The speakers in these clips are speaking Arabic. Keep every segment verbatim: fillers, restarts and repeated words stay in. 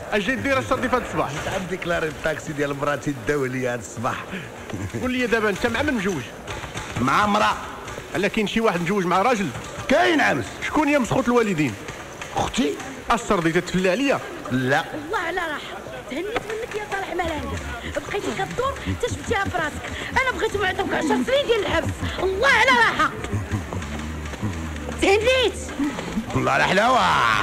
اجي دير الشرطي في هذا الصباح. عم ديكلاري الطاكسي ديال مراتي الدوليه هذا الصباح. قول لي دابا انت مع من مجوج؟ مع امراه. الا كاين شي واحد مجوج مع راجل؟ كاين عامس. شكون هي مسخوط الوالدين؟ اختي. السردي تتفلى عليا؟ لا والله على راحه. تهنيت منك يا صالح ملانجه، بقيتي كدور حتى شفتيها في راسك. انا بغيت نعطيك عشر سنين ديال الحبس. الله على راحه. تهنيت. الله على حلاوه.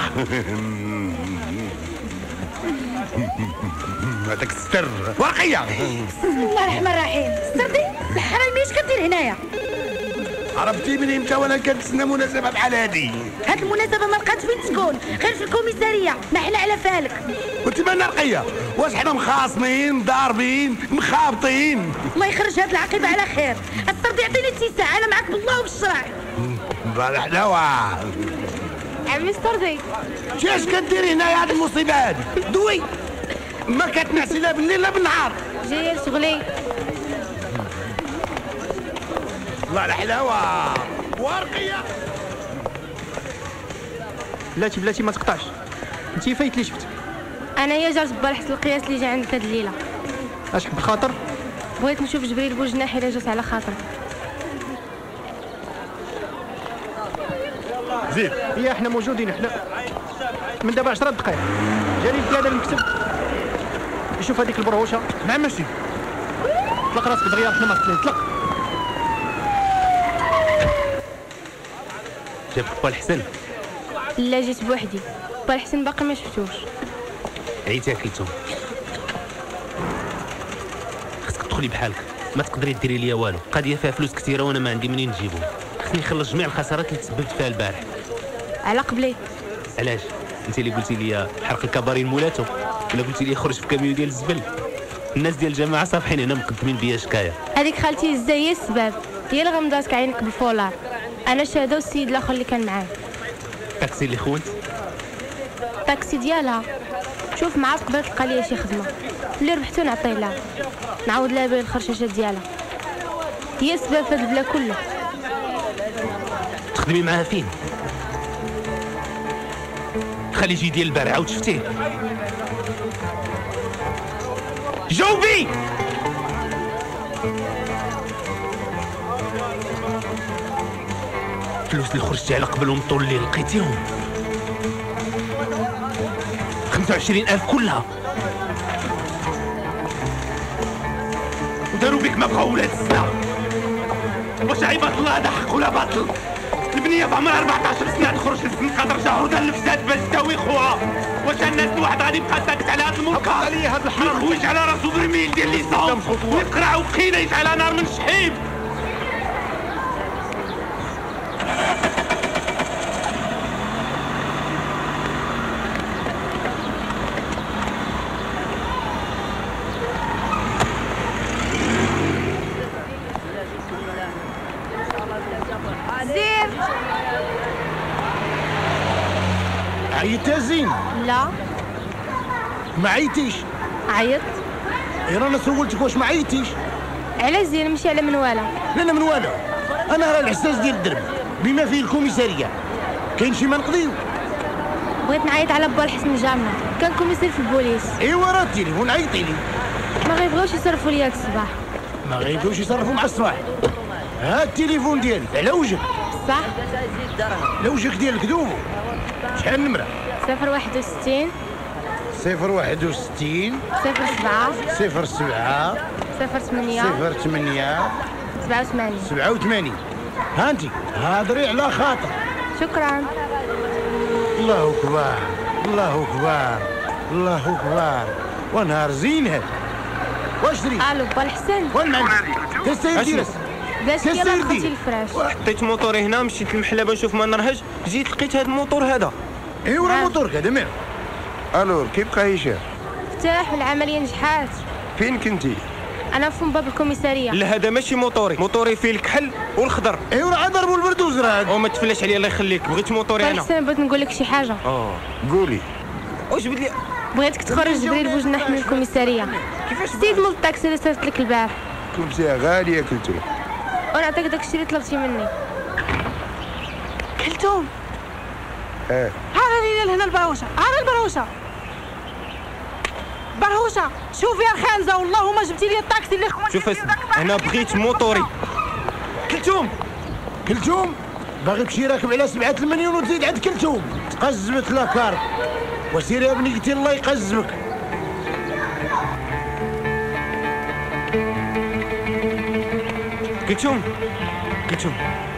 هذاك الستر ورقيه. بسم الله الرحمن الرحيم. سردي الحرامي اش كدير هنايا؟ عرفتي من امتى وانا كنتسنى مناسبه بحال هادي؟ هاد المناسبه ما لقات فين تكون غير في الكوميساريه. نحن على فالك. وانت مالنا رقيه؟ واش حنا مخاصمين ضاربين مخابطين؟ الله يخرج هاد العقيبه على خير. السردي يعطيني اتساع، انا معاك بالله وبالشرع. الله على حلاوه. عمي السردي شي اش كديري هنايا هاد المصيبه هادي؟ دوي ما كتنعسي لا بالليل لا بالنهار. جايه لشغلي. الله على حلاوه. ورقيه. بلاتي بلاتي ما تقطعش. انت فايت اللي شفت. انا هي جات بالحس القياس اللي جا عندك هاد الليله. اش بالخاطر؟ بغيت نشوف جبريل بوجناحي الا جات على خاطر. زيد. هي احنا موجودين احنا من دابا عشرة دقائق. جاني هذا المكتب يشوف هذيك البروشه. نعم ماشي. طلق راسك دغيا حنا ماسكين. طلق. جابك با الحسن؟ لا جيت بوحدي. با الحسن باقي ما شفتوش. عيتي اكلتهم. خصك تدخلي بحالك، ما تقدري ديري ليا والو. قضيه فيها فلوس كثيره وانا ما عندي منين نجيبهم. خصني نخلص جميع الخسارات اللي تسببت فيها البارح. على قبلي. علاش؟ انت اللي قلتي لي حرق الكبارين مولاتو، ولا قلتي لي خرج في كاميو ديال الزبل. الناس ديال الجماعه صافحين هنا مقدمين بيا شكايه. هذيك خالتي الزا هي السبب، هي اللي غمضاتك عينك بالفولار. انا شاهده والسيد الاخر اللي كان معاه. الطاكسي اللي خونت؟ الطاكسي ديالها. شوف معاه قبل تلقى ليا شي خدمه اللي ربحتو نعطيه لها، نعاود لها بين الخرشاشات ديالها. هي السبب في هاد البلا كله. تخدمي معاها فين؟ خليجي ديال البارح عاود شفتيه؟ جاوبي. الفلوس اللي خرجتي على قبلهم طول الليل لقيتيهم؟ خمسة وعشرين ألف كلها. وداروا بك ما بغاو ولاد السنة. واش عيبات الله هذا حق ولا باطل؟ البنية في عمرها أربعطاش سنة تخرج للزنقة ترجع هدى الفساد باش تساوي خوها. واش الناس الواحد غادي يبقى ساكت على هذا المنكر؟ علي هذا الحرام. يخوج على راسو برميل ديال ليسون ويقرع وقيله يشعل نار من شحيب. عيطت يا زين؟ لا ما عيطتيش؟ عيط. اي رانا سولتك واش ما عيطتيش؟ على زين ماشي على منواله. لا لا من والو. انا راه الحساس ديال الدرب بما فيه الكوميساريه. كاين شي ما نقضيو؟ بغيت نعيط على با الحسن جارنا، كان كوميسير في البوليس. ايوا راه التليفون عيطي لي. ما غيبغيوش يصرفوا لي هاد الصباح. ما غيبغيوش يصرفوا مع الصباح. ها التليفون ديالك على وجهك. صح. على وجهك ديالك دوبو. شحال النمره؟ صفر واحد وستين صفر واحد وستين صفر سبعة صفر سبعة صفر ثمانية صفر ثمانية سبعة وثمانين سبعة وثمانين. ها انت هادري على خاطر. شكرا. الله اكبر الله اكبر الله اكبر. ونهار زين هذا. واش دري؟ الو با الحسن. وين معلم؟ تسير دير بلاش يلاه دخلتي الفراش. حطيت موطوري هنا مشيت للمحله باش نشوف ما نرهج، جيت لقيت هذا الموطور هذا. ايوا راه موطورك هذا مال. الو كيف بقى هشام؟ فتاح والعمليه نجحات. فين كنتي؟ انا في باب الكوميساريه. لا هذا ماشي موطوري، موطوري فيه الكحل والخضر. ايوا راه ضربوا البردوزر هذا. وما تفلاش عليا الله يخليك، بغيت موطوري انا. الحسن بغيت نقول لك شي حاجه. اه قولي. واش بدلي؟ بغيتك تخرج جبريل بوجناح من الكوميساريه. كيفاش؟ السيد مول الطاكسي اللي صيفط لك البارح. خبزة غالية كلتو. ونعطيك داكشي اللي طلبتي مني. كلتهم؟ اه هذا اللي هنا البروشه، هذا البروشه. برهوشه شوفي يا خانزه والله ما جبتي لي الطاكسي اللي خواتي. شوف انا بغيت موطوري. كلثوم كلثوم باغي تمشي راكب على سبعة المليون وتزيد عند كلثوم تقزمت لاكار. وسير يا بنيتي الله يقزمك. كلثوم كلثوم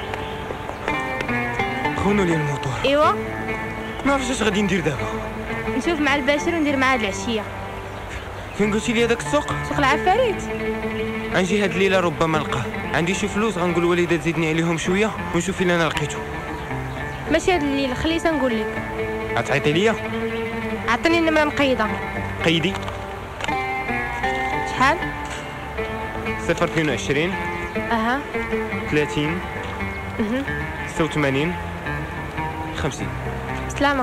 خونوا لي الموطور. ايوا ما عرفتش اش غادي ندير دابا. نشوف مع الباشر وندير معاه العشيه. فين قلتي لي هذاك السوق؟ سوق العفاريت. غنجي هاد الليله ربما نلقاه. عندي شي فلوس غنقول الوالده تزيدني عليهم شويه ونشوف الا انا لقيتو. ماشي هاد الليل خليت نقول لك. غتعيطي ليا؟ عطيني النمره مقيده. قيدي شحال؟ صفر اثنين وعشرين اها ثلاثين اها ستة وثمانين خمسين. سلامه.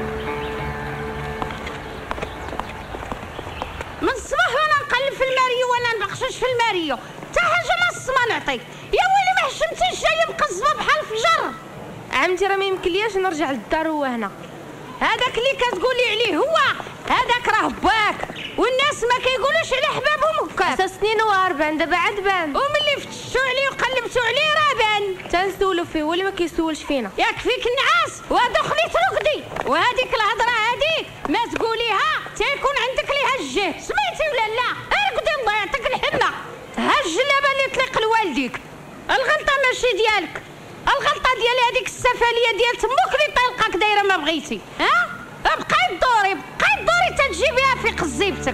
من الصباح وانا نقلب في الماريو ولا نبقشش في الماريو حتى حاجه ما الصما نعطيك. يا ويلي ما حشمتيش جايه مقزمه بحال الفجر. عمتي راه ما يمكنلياش نرجع للدار وهو هنا. هذاك اللي كتقولي عليه هو هذاك راه باك والناس ما كيقولوش على حبابهم هكاك. ست سنين واربعين دابا عاد بان. وملي فتشتو عليه وقلبتو عليه راه بان. تنسولو فيه هو اللي ما كيسولش فينا. ياك فيك النعاس وهذا خليت رقدي وهذيك الهضره هذيك ما تقوليها تيكون عندك ليها الجهد. سمعتي ولا لا؟ ارقدي الله يعطيك الحنه. ها الجلابه اللي طلق لوالديك الغلطه ماشي ديالك. الغلطه ديال هذيك السفاليه ديال تموك اللي طلقك دايره ما بغيتي. ها بقاي دوري بقاي دوري تتجيبيها في قزيبتك.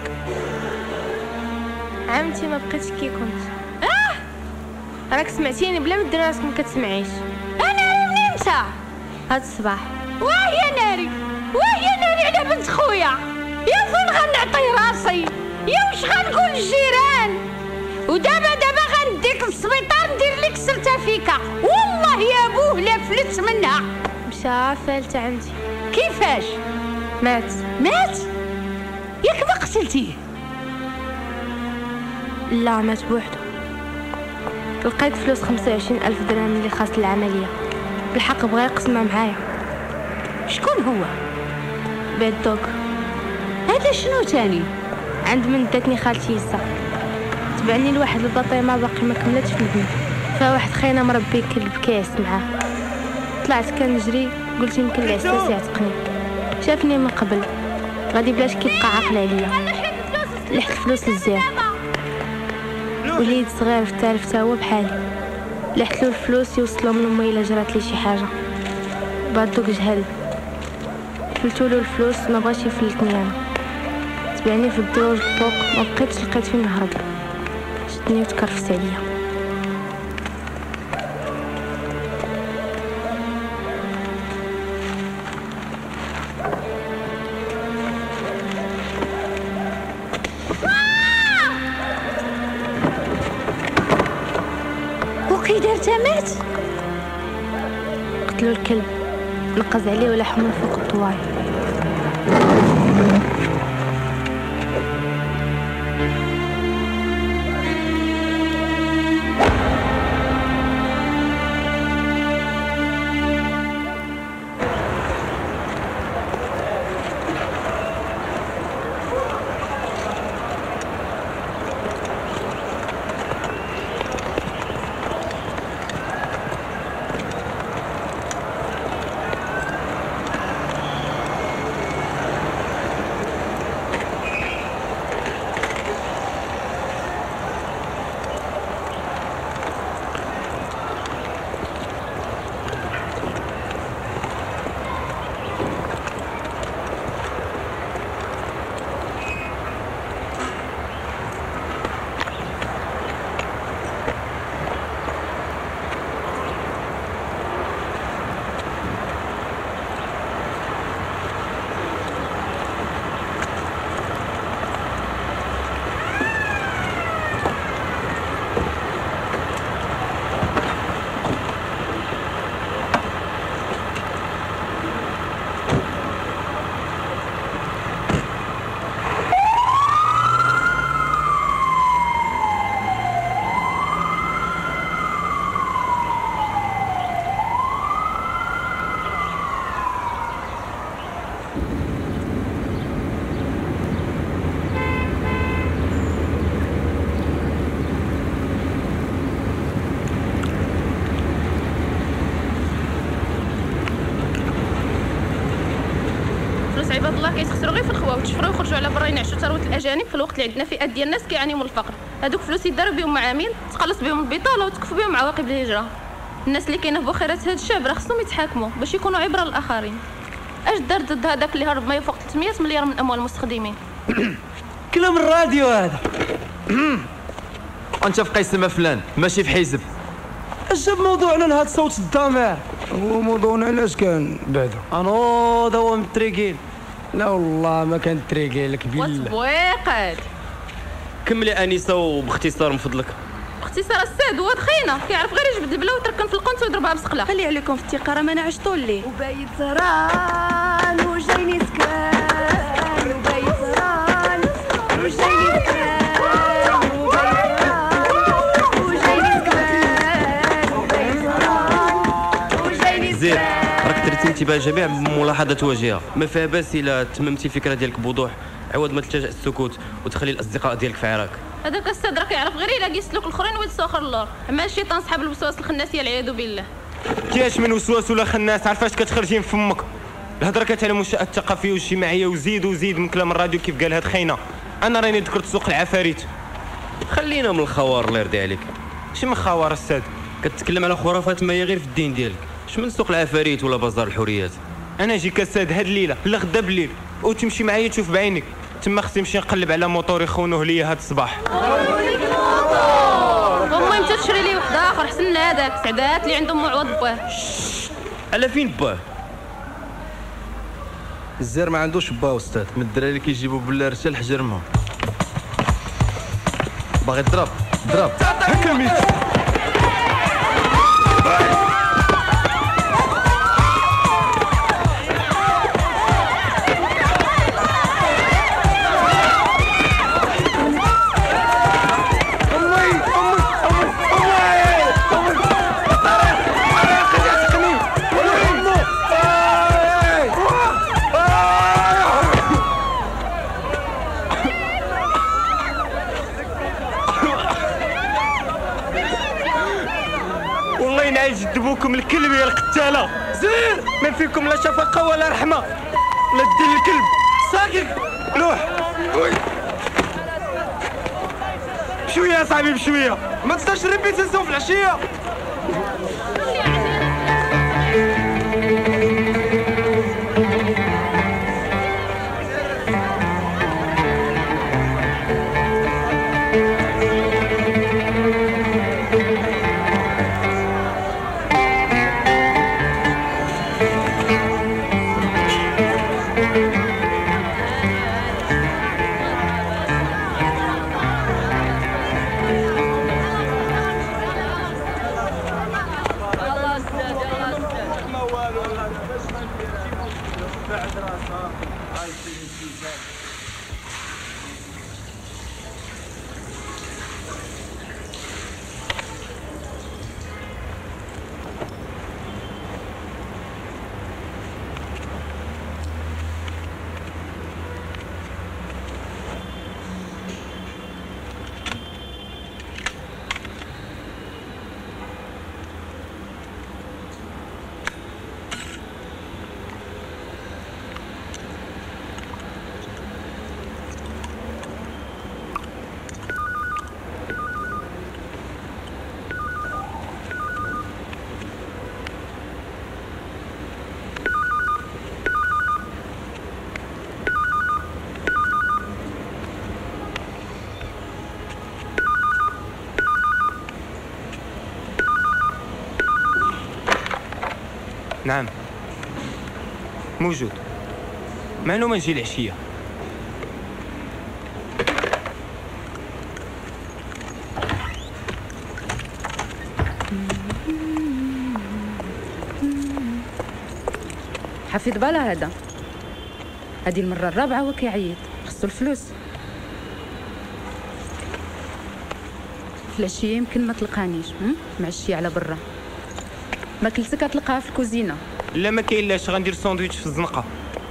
عمتي ما بقيتش كي كنت. اه راك سمعتيني بلا ما دير راسك ما كتسمعيش. انا منين انت؟ هاد الصباح. واه يا ناري واه يا ناري على بنت خويا. يا فين غنعطي راسي يا واش غنقول الجيران. ودابا دابا غنديك للسبيطار ندير لك سرتافيكا والله يا بوه لا فلت منها. مشى فالت عمتي. كيفاش؟ مات. مات؟ ياك ما قتلتيه؟ لا مات بوحدو. لقيت فلوس خمسة وعشرين ألف درهم اللي خاص العملية. بالحق بغا يقسمها معايا. شكون هو؟ بيدوك. هذا شنو تاني؟ عند من داتني خالتي يسا. تبعني لواحد البطيمة باقي ما كملتش في البنت. فيها واحد خينا مربي كلب كيس معاه. طلعت كنجري قلت يمكن العساس يعتقني. شافني من قبل غادي بلاش كيبقى عاقل عليا. لحت الفلوس للزير. وليد صغير في التعرف تا هو بحالي. لحت له الفلوس يوصلهم لامي الا جرات لي شي حاجه. بعدوك جهل فلتو له الفلوس ما بغاش يفلتني انا. تبعني في الدور الفوق ما بقيتش لقيت فين نهرب. شدني وتكرفت عليا. وكي دار مات؟ قتلوا الكلب نقز عليه ولحمه فوق الطواي. عباد الله كيتخسروا غير في الخوا وتشفروا ويخرجوا على برا ينعشوا ثروه الاجانب في الوقت اللي عندنا فئات ديال الناس كيعانيوا من الفقر. هذوك فلوس يداروا بهم معامل تخلص بهم البطاله وتكفوا بهم عواقب الهجره. الناس اللي كاينه في بخيرات هذا الشعب راه خصهم يتحاكموا باش يكونوا عبره للاخرين. اش دار ضد هذاك اللي هرب ما يفوق ثلاثمية مليار من اموال المستخدمين؟ كلام الراديو هذا. انت في قيسمه فلان ماشي في حزب. اش جاب موضوعنا لهاد صوت الضمير؟ هو موضوعنا علاش كان بعدا؟ انوض هو متريقيل. لا والله ما كان تريقيل لك بالله. وتبويقات. كملي انسه وباختصار من فضلك. باختصار الساد هو دخينه كيعرف غير يجبد البلا ويتركن في القنت ويضربها بسقله. خلي عليكم في الثقه راه ما نعشطوا ليه. وبايت زران وجايني سكان وبايت زران وجايني سكان زيد راك درتي انتباه جميع بملاحظات واجهه، ما فيها باس الا تممتي الفكره ديالك بوضوح عوض ما تلجا السكوت وتخلي الاصدقاء ديالك في عراك. هذاك الساد راه كيعرف غير الا يسلك الاخرين ويتسوخر اللور، اما الشيطان صاحب الوسواس الخناسيه العياذ بالله. كاش من وسواس ولا خناس عارفاش كتخرجي من فمك. الهضره كانت على المنشات الثقافيه والاجتماعيه وزيد وزيد من كلام الراديو كيف قال هاد خينا. انا راني ذكرت سوق العفاريت. خلينا من الخوار الله يرضي عليك. شي من خوار الساد؟ كتكلم على خرافات ما هي غير في الدين ديالك. اش من سوق العفاريت ولا بازار الحريات؟ انا جيك الساد هاد الليله لا غدا بالليل وتمشي معايا تشوف بعينك. تما خصني نمشي نقلب على موطور يخونوه ليا هاد الصباح. المهم انت تشري لي واحد اخر حسن من هذاك سعدات اللي عندهم معوض باه. على فين باه؟ الزير ما عندوش با استاذ، من الدراري كيجيبوا بالله رسال حجرمه. باغي تضرب ضرب هكا ميت. جدبوكم الكلب يا القتاله. زير ما فيكم لا شفقه ولا رحمه. لا دير الكلب ساكت لوح. بشويه يا صاحبي بشويه، ما تنساش ريبيتيسيون في العشيه. نعم موجود. معلومة نجي العشية. حفيظ بالا هذا، هذه المرة الرابعة هو كيعيط، خصو الفلوس. في العشية يمكن ما تلقانيش، معشية على برا. ماكلتك كتلقاها في الكوزينه. لا ما كاين لاش، غندير ساندويتش في الزنقه.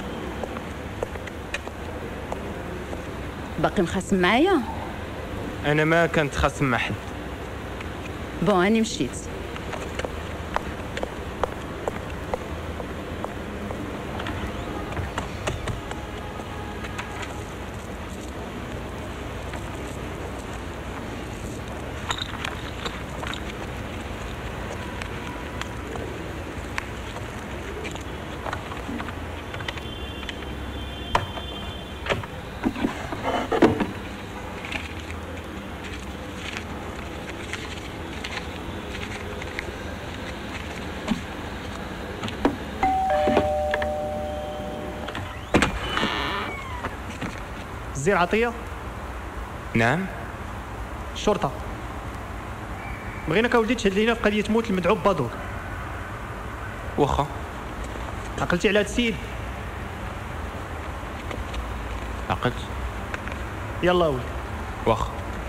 باقي مخاسم معايا؟ انا ما كنت خاسم مع حد. بون اني مشيت. الزير عطيه. نعم. الشرطه بغيناك اولدي تشهد لينا في قضيه موت المدعو بادور. واخا. عقلتي على هذا السيد؟ عقلت. يلا ولد. واخا.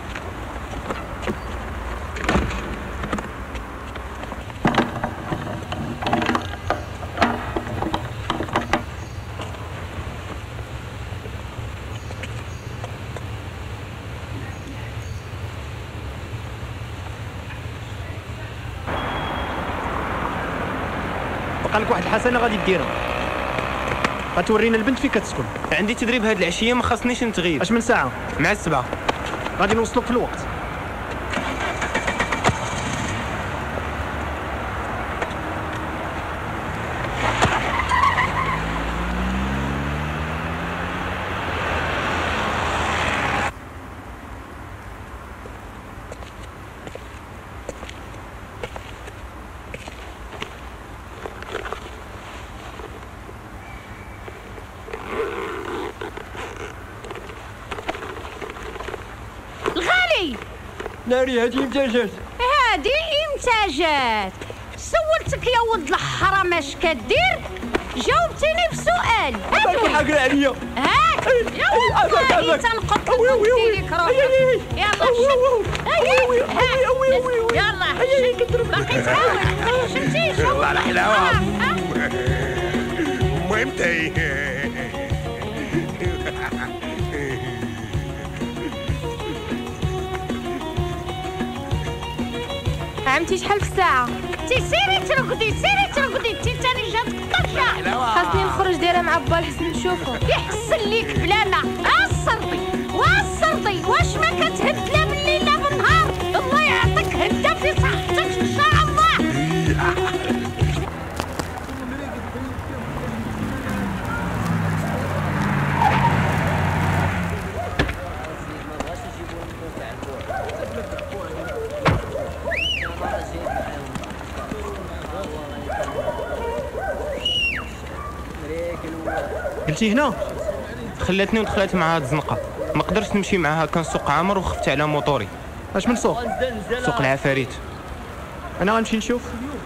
بقى لك واحد الحسنه غادي ديرها، غتورينا البنت فين كتسكن. عندي تدريب هاد العشيه ما خاصنيش نتغيب. اش من ساعه؟ مع السبعه غادي نوصلوك في الوقت. ناري هادي امتى جات؟ هادي امتى جات؟ سولتك يا ولد الحرام اش كدير؟ جاوبتيني بسؤال. هاك حاقر عليا. هاك يا والله تنقط لك روحك. يلا شد. يلا شد. باقي تعاود. شفتي شوف. والله الحلاوه. المهم تاي عمتي شحال في الساعة؟ تي سيري ترقدي سيري ترقدي انتي تاني جاتك الطرشة. خاصني نخرج دايرة مع با الحسن نشوفو. يحسن ليك بلا ما. الصرطي والصرطي واش ما كتهد لا بالليل لا بالنهار؟ الله يعطيك هدة في صحتك ان شاء الله. قلتي هنا؟ خلاتني ودخلت معها هاد الزنقه، ما قدرتش نمشي معاها، كان سوق عامر وخفت على موطوري. اش من سوق؟ سوق العفاريت. انا غنمشي نشوف.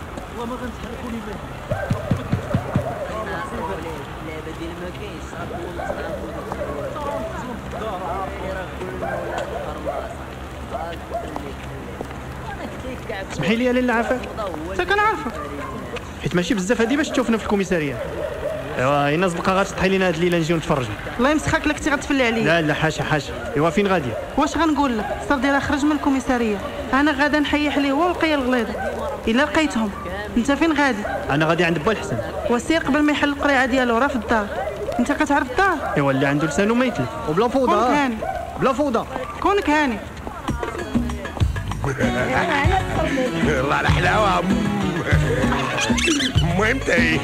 اسمحي لي يا لاله عافاك. انت كنعرفك حيت ماشي بزاف هادي باش تشوفنا في الكوميساريه. ايوا الناس بقى غتطحي لينا هاد الليله نجيو نتفرجوا. الله يمسخك لك كنتي غتفلي عليا. لا لا حاشا حاشا. ايوا فين غاديه؟ واش غنقول لك؟ صار ديرها خرج من الكوميساريه، انا غادا نحيح ليه هو والقيه الغليظه. الا لقيتهم انت فين غادي؟ انا غادي عند با الحسن. وسير قبل ما يحل القريعه ديالو راه في الدار. انت كتعرف الدار؟ ايوا اللي عنده لسانو ما يتلف وبلا فوضى. كونك هاني بلا فوضى. كونك هاني. والله على حلاوه. المهم تاي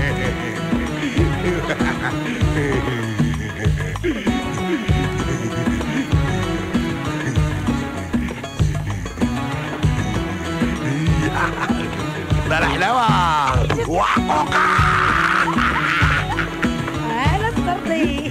والله على حلاوه. وحقوقه على الصرطي.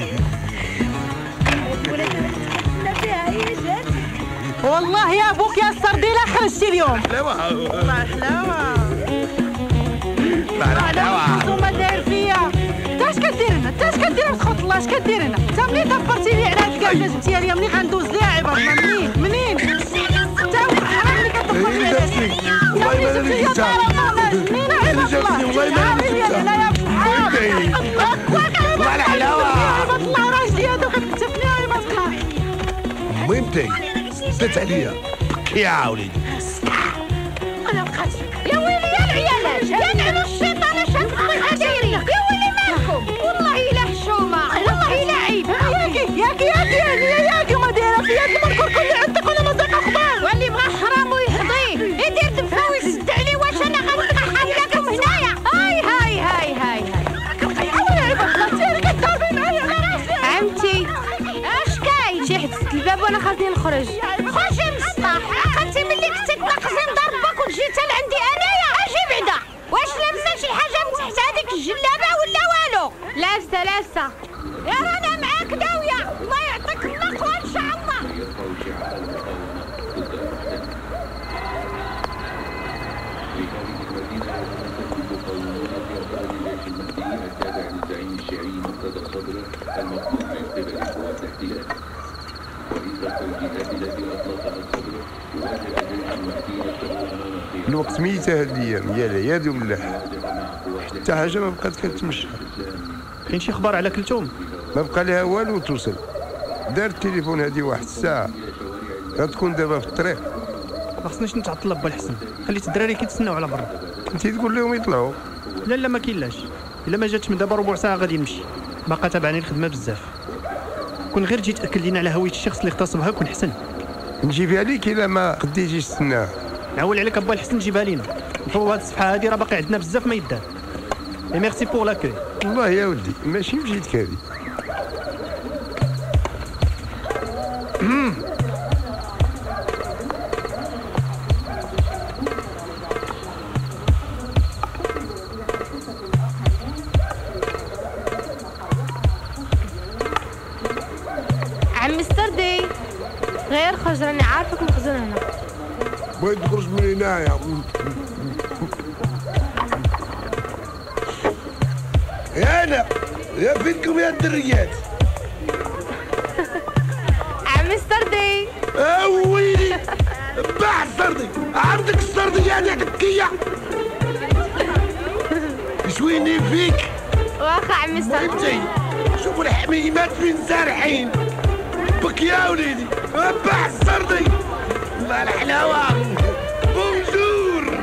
والله يا ابوك يا السرديله خرجتي اليوم. حلاوه والله حلاوه. والله حلاوه. انتوما داير فيا. انت اش كدير هنا؟ انت اش كدير تخوت الله؟ اش كدير هنا؟ انت منين دبرتي لي على هاد الكاع جبتيها ليا؟ منين غندوز ليها عباد الله؟ منين منين؟ انت حرام اللي كتدبر لي على هادي. والله ما انا اللي جبتها. منين عباد الله؟ والله ما انا اللي جبتها. والله على حلاوه. عباد الله راجلي هادوك كتكتفني عباد الله. المهم تاي سدت عليا يا وليدي. انا بقات يا ويلي يا العيالات يا نعم الشيطان اش هاد الطيحه دايرين؟ يا ويلي مالكم؟ والله الا حشومه والله الا عيب. ياكي ياكي ياكي يا ياكي وما دايره فيا هاد المركور كل عندك وانا ما زاق اخبار. واللي بغى حرام ويحضيه يدير دفا ويسد عليه. واش انا غنطرح لكم هنايا؟ هاي هاي هاي هاي عمتي اش كاين؟ شي حدت الباب وانا خاصني نخرج. خرجي من السطاح. عقلتي ملي كنتي تناقصي نضربك وتجي حتى لعندي انايا؟ اجي بعدا. واش لابسه شي حاجه من تحت هذيك الجلابه ولا والو؟ لابسه لابسه. يا رانا معاك داويه. الله يعطيك الوقت ميتة هاد الايام يا العياذ بالله، حتى حاجه ما بقات كتمشى. كاين شي اخبار على كلثوم؟ ما بقى لها والو توصل. دار التليفون هادي واحد الساعه، غتكون دابا في الطريق. ما خصناش نتعطل با الحسن، خليت الدراري كيتسناو على برا. انت تقول لهم يطلعوا؟ لا لا ما كاينلاش، الا ما جاتش من دابا ربع ساعه غادي نمشي، باقا تابعني الخدمه بزاف. كون غير جيت تاكد لينا على هويه الشخص اللي اغتصبها كون حسن. نجيبها ليك الا ما قديتيش تسناها. نعول عليك با الحسن نجيبها لينا، نطلبوا هاد الصفحه هادي راه باقي عندنا بزاف ما يدار. اي ميرسي بور لاكوي. والله يا ولدي ماشي مشيتك هادي. عمي ستردي غير خرج، راني عارفك مخزون هنا. بغيت تخرج من هنايا. يا انا يا فينكم يا الدريات. عمي ستردي. اه ويلي باع السردي، عندك السردي هذيك التكيه. شويني فيك. واخا عمي ستردي. شوفوا الحميمات فين سارحين. بك يا وليدي باع السردي. الله الحلاوه. بونجور.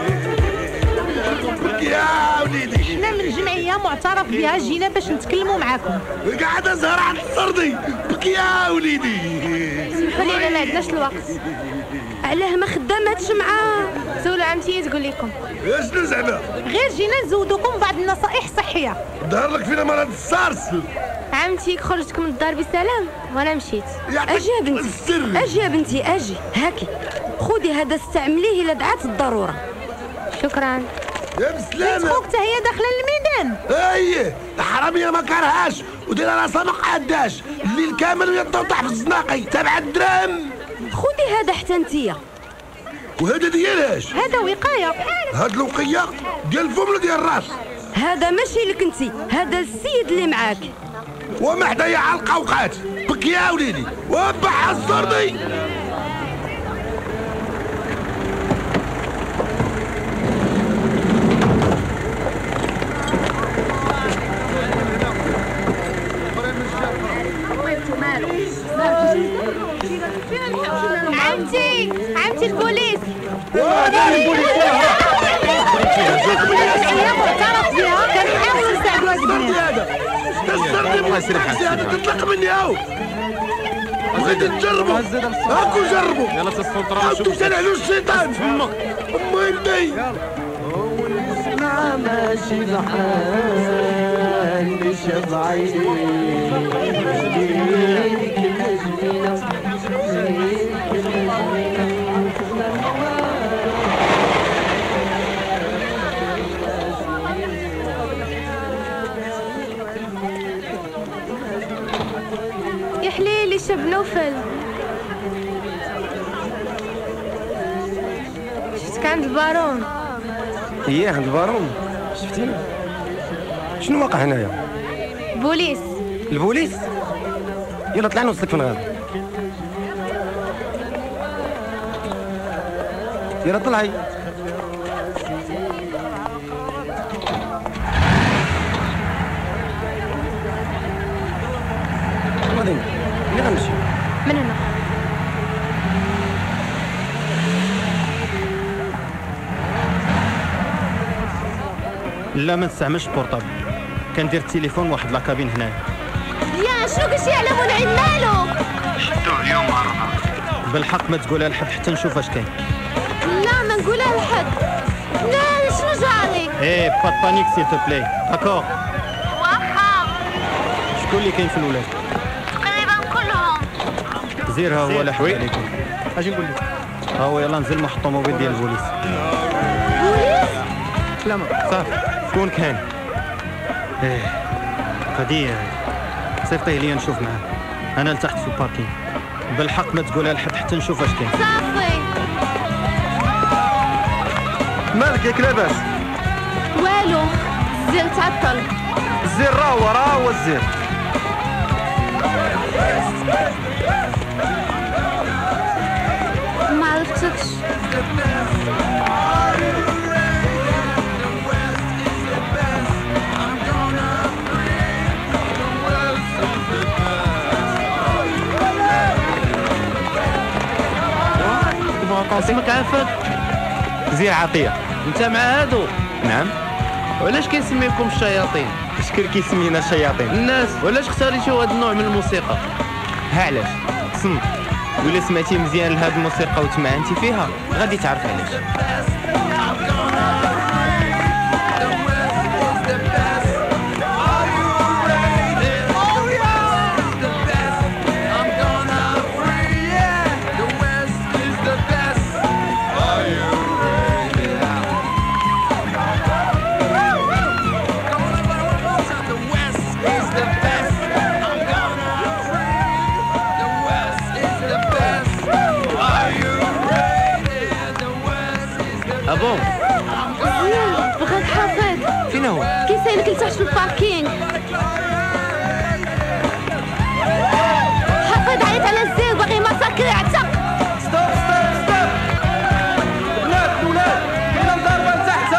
بك يا وليدي. حنا من جمعيه معترف بها جينا باش نتكلموا معاكم. قاعد ازهر عن السردي. بك يا وليدي. سمحوا لينا ما عندناش الوقت. علاه ما خداماتش معاه؟ سولوا عمتي تقول لكم. شنو زعما؟ غير جينا نزودوكم بعض النصائح الصحيه. ظهر لك فينا مرض السارس. عمتي خرجتك من الدار بسلام وانا مشيت. اجي يا بنتي، اجي يا بنتي اجي، هاكي خذي هذا استعمليه الا دعات الضروره. شكرا. يا بسلامه. خوك حتى هي داخله الميدان. ايه الحراميه ما كارهاش ودير راسها ما قاداش الليل كامل وهي تطيح في الزناقي تبع الدرام. خذي هذا حتى انتيا. وهذا ديالاش؟ هذا وقايه. هاد الوقيه ديال الفم ولا ديال الراس؟ هذا ماشي لك انتي، هذا السيد اللي معاك. وما حدايا على القوقات. بك يا وليدي وبع السردي. عمتي عمتي البوليس. هي معترف بها كنحاولوا نساعدوا هاد البنات. هذا تطلق مني هاو. بغيت تجربوا هاكو جربوا. يلا تسلطرا انتو سنعلوا الشيطان فمك. المهم داي اسمع ماشي بحال نشب عيني. يا حليلي شاب نوفل. شفتك عند البارون. اييه عند البارون. شفتيني؟ شنو واقع هنايا؟ بوليس. البوليس؟ يلا طلع نوصلك في الغابة. يلا طلعي. غادي ملي غنمشي؟ من هنا. لا ما نستعملش بورطابل، كندير التليفون واحد لاكابين هنايا. يا شنو قلتي على منعم مالو؟ شدوه اليوم عرفه. بالحق ما تقولها لحد حتى نشوف اش كاين. لا ما نقولها لحد. لا شنو جاري؟ ايه با بانيك سيل تو بلاي، داكور؟ واخا. شكون اللي كاين في الولاد؟ تقريبا كلهم. زير ها هو لا حول عليكم. اجي نقول لك. ها هو يلا نزل محط الطوموبيل ديال البوليس. بوليس؟ لا ما صافي. شكون كان؟ ايه قضية صيفطيه ليا نشوف معاه. انا لتحت في الباركينغ. بالحق ما تقولها لحد حتى نشوف اش كاين. صافي. مالك ياك لاباس؟ والو الزين تعطل. الزير راه هو راه هو الزير. ما عرفتكش. اسمك عفاك؟ زير عطيه. انت مع هادو؟ نعم. وعلاش كيسميكم الشياطين؟ شكون كيسمينا الشياطين؟ الناس. وعلاش اختاريتوا هذا النوع من الموسيقى؟ ها علاش؟ صمت. ولا سمعتي مزيان لهاد الموسيقى وتمعنتي فيها غادي تعرف علاش. ابون بغاك حافظ. فين هو؟ كيسايلك لتحت في الباركينغ. حافظ عيط على الزير باغي مساكري عتا. ستوب ستوب ستوب. بنات ولاد كاينه ضربه لتحت.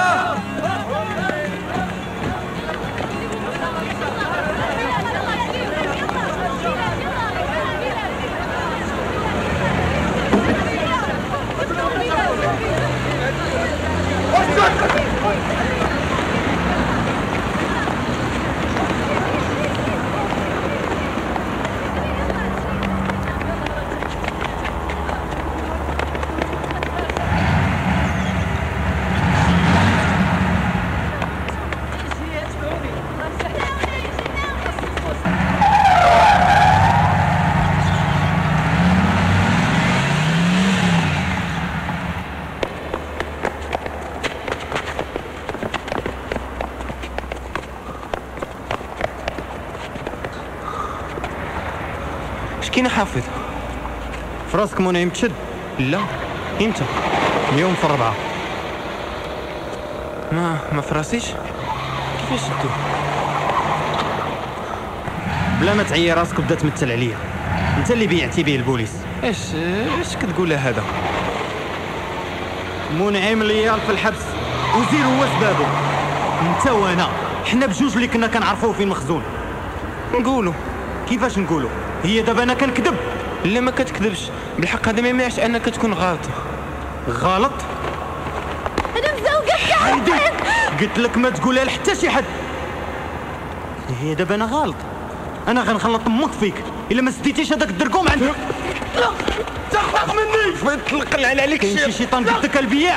كاين حافظ في راسك منعم تشد؟ لا. امتى؟ اليوم في الربعة. ما ما فراسيش. كيفاش شدو؟ بلا ما تعيي راسك وبدا تمثل عليا. انت اللي بيعتي به البوليس. اش اش كتقول هذا؟ منعم ليال في الحبس وزير هو سبابه. انت وانا حنا بجوج اللي كنا كنعرفوه فين مخزون. نقولوا كيفاش نقولوا؟ هي دابا انا كنكذب؟ لا ما كتكذبش، بالحق هذا ما يمنعش انك تكون غلط. غلط؟ انا مزوقك حيدي قلت لك ما تقولها لحتى شي حد. هي دابا انا غلط. انا غنخلط امك فيك الا ما سديتيش هذاك الدرقوم عندك. لا تخلق مني. فين تلقن عليك كاين شي شيطان قدك البياع.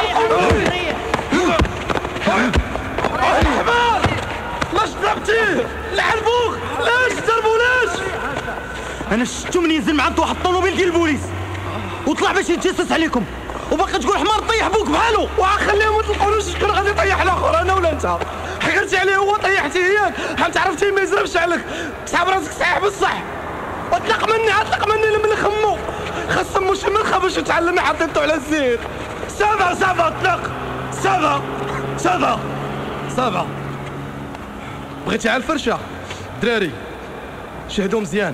الحمار لاش ضربتيه؟ لعبوك لاش ضربوا لاش؟ انا شفتو من ينزل مع واحد الطوموبيل ديال البوليس وطلع باش يتجسس عليكم وباقي تقول حمار طيح بوك بحالو. وخليهم ما تلقونوش شكون غادي يطيح الاخر، انا ولا انت؟ حكرتي عليه هو طيحتي ياك، حيت عرفتي ما يزربش عليك، تسحب راسك صحيح بصح. اطلق مني اطلق مني من خمو، خاص مو شي مرخه باش يتعلم حطيتو على الزير. سافا سافا اطلق سافا سافا سافا. بغيتي على الفرشه دراري شهدوا مزيان.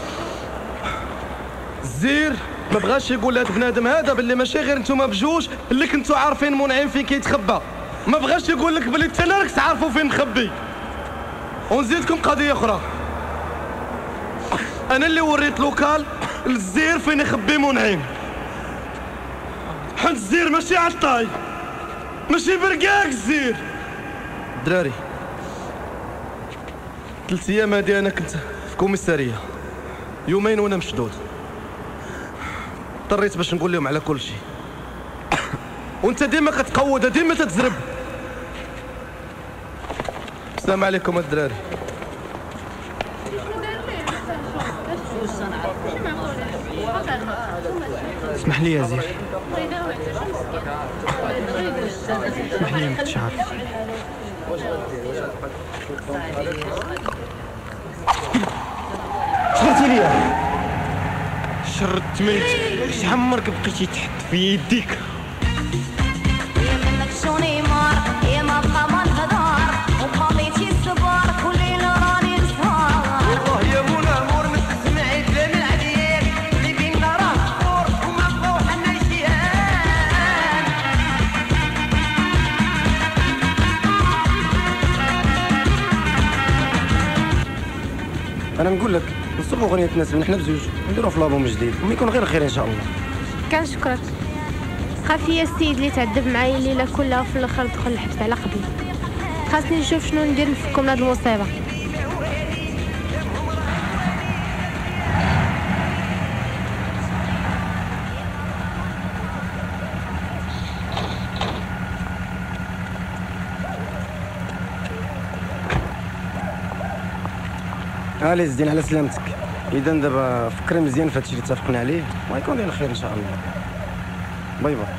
الزير ما بغاش يقول لهاد بنادم هذا باللي ماشي غير نتوما بجوج اللي كنتو عارفين منعم فين كيتخبى، ما بغاش يقول لك بلي انت راك تعرفوا فين مخبي. ونزيدكم قضيه اخرى، انا اللي وريت لوكال للزير فين يخبي منعم، حيت الزير ماشي عطاي ماشي برقاق الزير. دراري ثلاث ايام هادي انا كنت في كوميساريه، يومين وانا مشدود، اضطريت باش نقول لهم على كل شيء. وانت ديما كتقود ديما تتزرب. السلام عليكم الدراري. اسمح لي يا زير، اسمح لي ما كنتش عارف. شرتي ليا شرت ملتك، اش عمرك بقيتي تحط في يديك. يا منك شوني مار يا ما بقى ما الهدار وخليتي الصبار انا نقول لك نصبوا اغنيه تناسبنا حنا بزوج نديروا في لابوم جديد وما يكون غير خير ان شاء الله. كنشكرك. خافيه السيد اللي تعذب معايا الليله كلها وفي الاخر دخل الحبس على قبلي. خاصني نشوف شنو ندير نفكو من هاد المصيبه. الي زين على سلامتك. اذا دابا فكري مزيان في هادشي اللي اتفقنا عليه ويكون ديال الخير ان شاء الله. باي باي.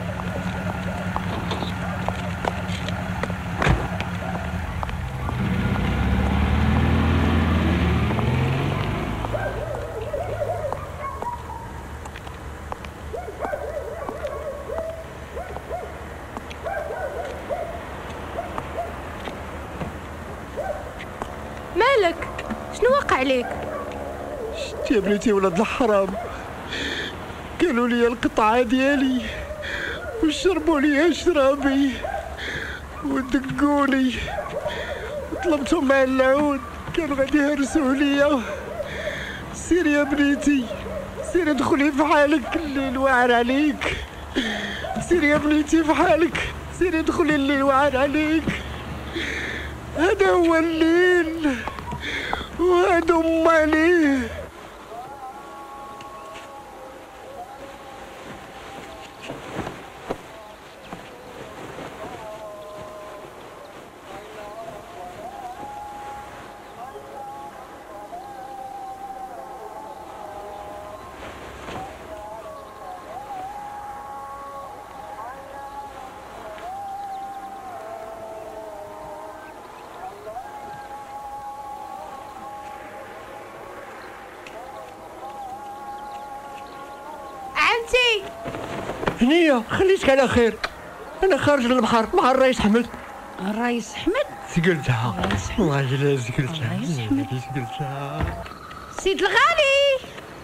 مالك؟ شنو وقع عليك؟ شتي يا بنيتي ولاد الحرام، قالوا لي القطعه ديالي وشربوا لي شرابي ودقوني وطلبتهم مع العود كانوا غادي يهرسوا ليا. سيري يا بنيتي سيري ادخلي في حالك الليل واعر عليك. سيري يا بنيتي في حالك سيري ادخلي الليل واعر عليك. هذا هو الليل وهذا ماليه. عمتي هنية خليتك على خير. انا خارج للبحر مع الرئيس حمد. الرئيس حمد سقلتها والله الا سقلتها سقلتها. سيد الغالي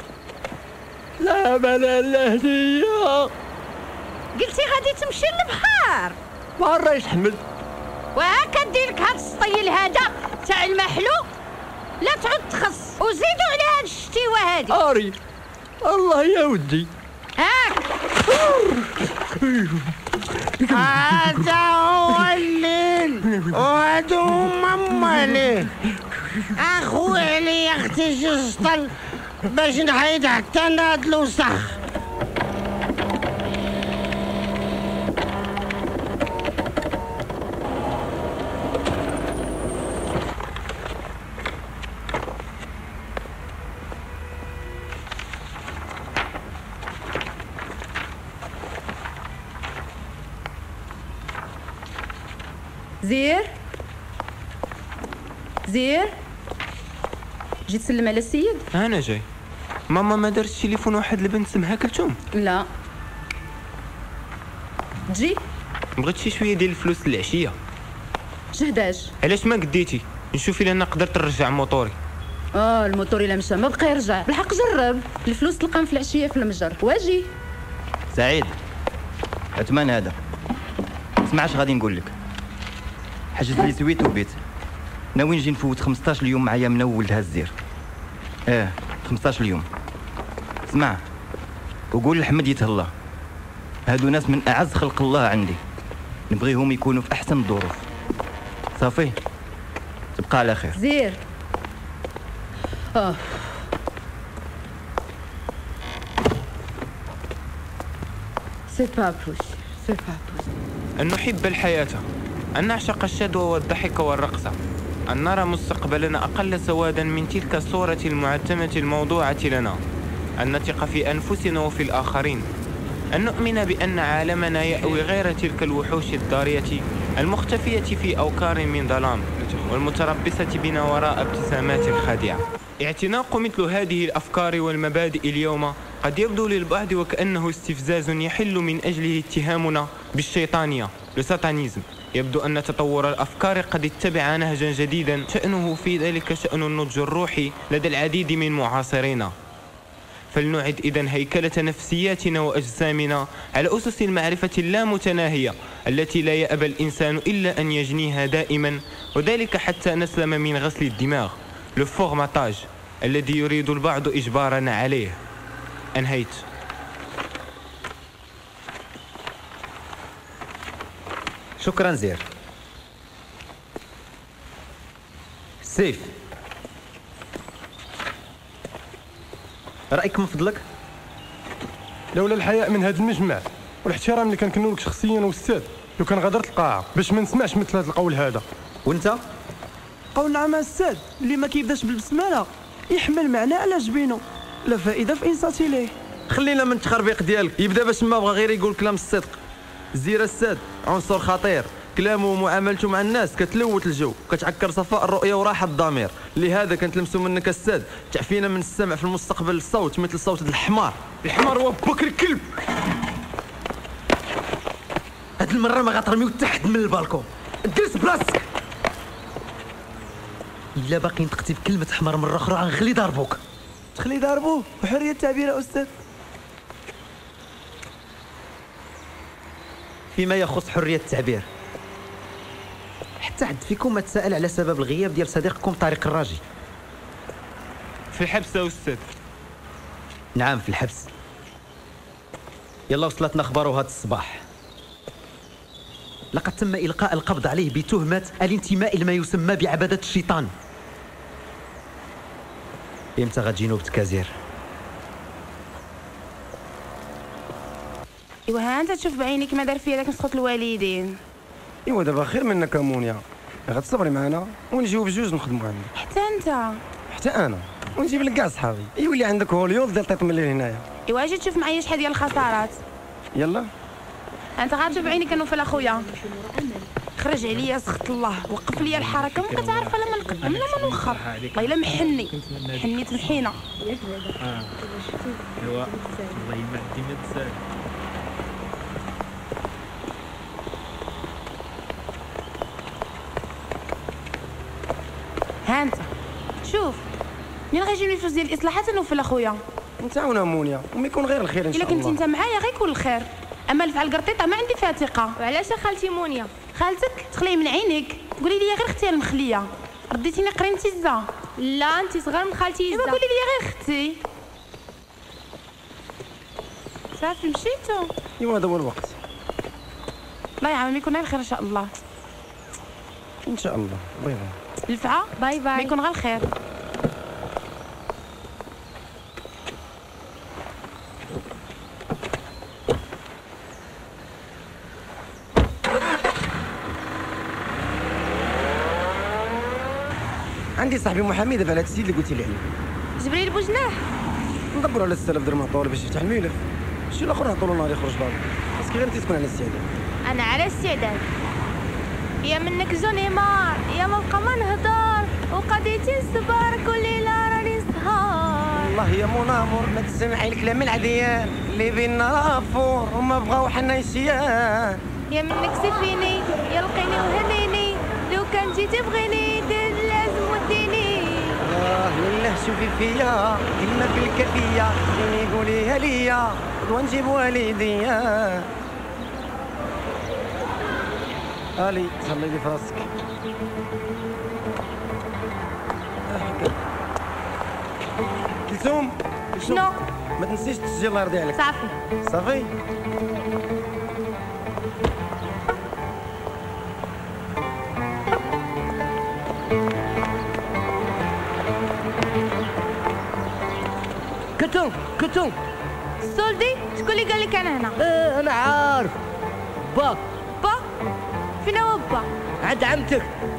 لا بلا لا هدية. قلتي غادي تمشي للبحر مع الرئيس حمد. وهاكا ديرك هاد السطيل هذا تاع المحلو لا تعود تخص وزيدوا على هاد الشتيوه هادي. اري الله يا ودي. هاك هذا هو الليل وهادو هما ماليه. اخوي عليا اختي شي سطل باش نحيد حتى انا هاد الوسخ. زير زير جيت تسلم على السيد؟ انا جاي. ماما ما دارتش تليفون واحد البنت سمها كلثوم؟ لا. تجي؟ بغيت شي شويه ديال الفلوس العشيه. جهداش؟ علاش ما قديتي نشوف الا انا قدرت نرجع موطوري. اه الموتور الا مشى ما بقى يرجع. بالحق جرب الفلوس تلقاهم في العشيه في المتجر. واجي سعيد عثمان هذا سمعش غادي نقول لك. حجز لي سويت وبيت ناوي نجي نفوت خمسطاش يوم معايا من اول هالزير. اه خمسطاش يوم. اسمع وقول لحمد يتهلا هادو ناس من اعز خلق الله عندي نبغيهم يكونوا في احسن الظروف. صافي تبقى على خير. زير اه سي با بوسيبل سي با بوسيبل. أن نحب الحياة، أن نعشق الشدوى والضحك والرقص، أن نرى مستقبلنا أقل سوادا من تلك الصورة المعتمة الموضوعة لنا، أن نثق في أنفسنا وفي الآخرين، أن نؤمن بأن عالمنا يأوي غير تلك الوحوش الضارية المختفية في أوكار من ظلام والمتربصة بنا وراء ابتسامات خادعة. اعتناق مثل هذه الأفكار والمبادئ اليوم قد يبدو للبعض وكأنه استفزاز يحل من أجله اتهامنا بالشيطانية لساتانيزم. يبدو أن تطور الأفكار قد اتبع نهجا جديدا شأنه في ذلك شأن النضج الروحي لدى العديد من معاصرينا. فلنعد إذن هيكلة نفسياتنا وأجسامنا على أسس المعرفة اللامتناهية التي لا يأبى الإنسان إلا أن يجنيها دائما، وذلك حتى نسلم من غسل الدماغ. لو فورماتاج الذي يريد البعض إجبارنا عليه. أنهيت. شكرا زير. سيف، رأيك من فضلك؟ لولا الحياء من هذا المجمع والاحترام اللي كنكنو لك شخصيا واستاذ، لو كان غادرت القاعه باش ما نسمعش مثل هذا القول هذا. وانت؟ قولنا مع الساد اللي ما كيبداش بالبسمله يحمل معناه على جبينه، لا فائده في انصات ليه. خلينا من التخربيق ديالك، يبدا باش ما بغى غير يقول كلام الصدق. زير الساد عنصر خطير، كلامه ومعاملته مع الناس كتلوث الجو، كتعكر صفاء الرؤيه وراحه الضمير، لهذا كنتلمسوا منك الساد تعفينا من السمع في المستقبل الصوت مثل صوت الحمار. الحمار هو بكر الكلب. هاد المره ما غترميو تحت من البالكون، جلس بلاصتك. الا باقي نطقتي بكلمه حمار مره اخرى غنخلي ضربوك. تخلي ضربوه وحريه التعبير يا استاذ. فيما يخص حريه التعبير، حتى حد فيكم ما تساءل على سبب الغياب ديال صديقكم طارق الراجي؟ في الحبس يا أستاذ. نعم في الحبس. يلا وصلتنا اخباره هذا الصباح. لقد تم إلقاء القبض عليه بتهمة الانتماء لما يسمى بعبدة الشيطان. امتى غتجي نوبتك زير؟ ايوا ها انت تشوف بعينيك ما دار فيا داك مسخوط الوالدين. ايوا دابا خير منك امونيا، غتصبري معنا ونجيو بجوج نخدموا عندك. حتى انت. حتى انا، ونجيب لك كاع صحابي. يولي عندك هوليود ديال طيط من الليل هنايا. ايوا اجي تشوف معايا شحال ديال الخسارات. يلا انت غير تشوف بعينيك انوفل اخويا. خرج عليا سخط الله، وقف لي الحركه ما كتعرف لا من القدام لا من الاخر. والله الا محني حنيت الحينه. اه ايوا الله يمهدي ما تسال. ها انت شوف منين غيجيوني الفلوس ديال الاصلاحات نوفل اخويا. نتعاونوا امونيا وما يكون غير الخير ان شاء الله. الا كنتي انت معايا غير يكون الخير، اما الفعل القرطيطه ما عندي فيها ثقه. وعلاش خالتي مونيا؟ خالتك تخلي من عينيك، قولي لي غير اختي المخليه. رديتيني قرين تيزا. لا انت صغير من خالتي يزا. ايوا قولي لي غير اختي. صافي مشيتو. ايوا هذا هو الوقت. الله يعاون يكون غير الخير ان شاء الله. ان شاء الله. باي باي. الفعه باي باي. ما يكون غير الخير. عندي صاحبي محامي دابا على هاد السيد اللي قلتي لي عليه. جبريل بوجناح. ندبروا على ستة آلاف درهم نعطوه باش يفتح الملف، شي الاخر نعطوا له نهار يخرج بابا. خاصك غير انت تكون على استعداد. انا على استعداد. يا منك جوني مار يا ما بقى ما نهضر وقضيتي الصبر كل ليله راني سهر. والله يا منامر ما تسمعي الكلام العديان اللي بينا رافور وما بغاو حنا نسيان. يا منك سفيني يا لقيني وهنيني لو كان جيتي بغيني دير لازم وديني. اه لله شوفي فيا كلمة في الكافية اللي قوليها ليا غدوة نجيب والديا. الي تهلي لي في راسك. كلثوم شنو؟ ما تنسيش تسجل الله يرضي عليك. صافي صافي. كتم كتم سولدي شكون اللي قال لك انا هنا؟ ايه انا عارف. با با فين هو با؟ عند عمتك.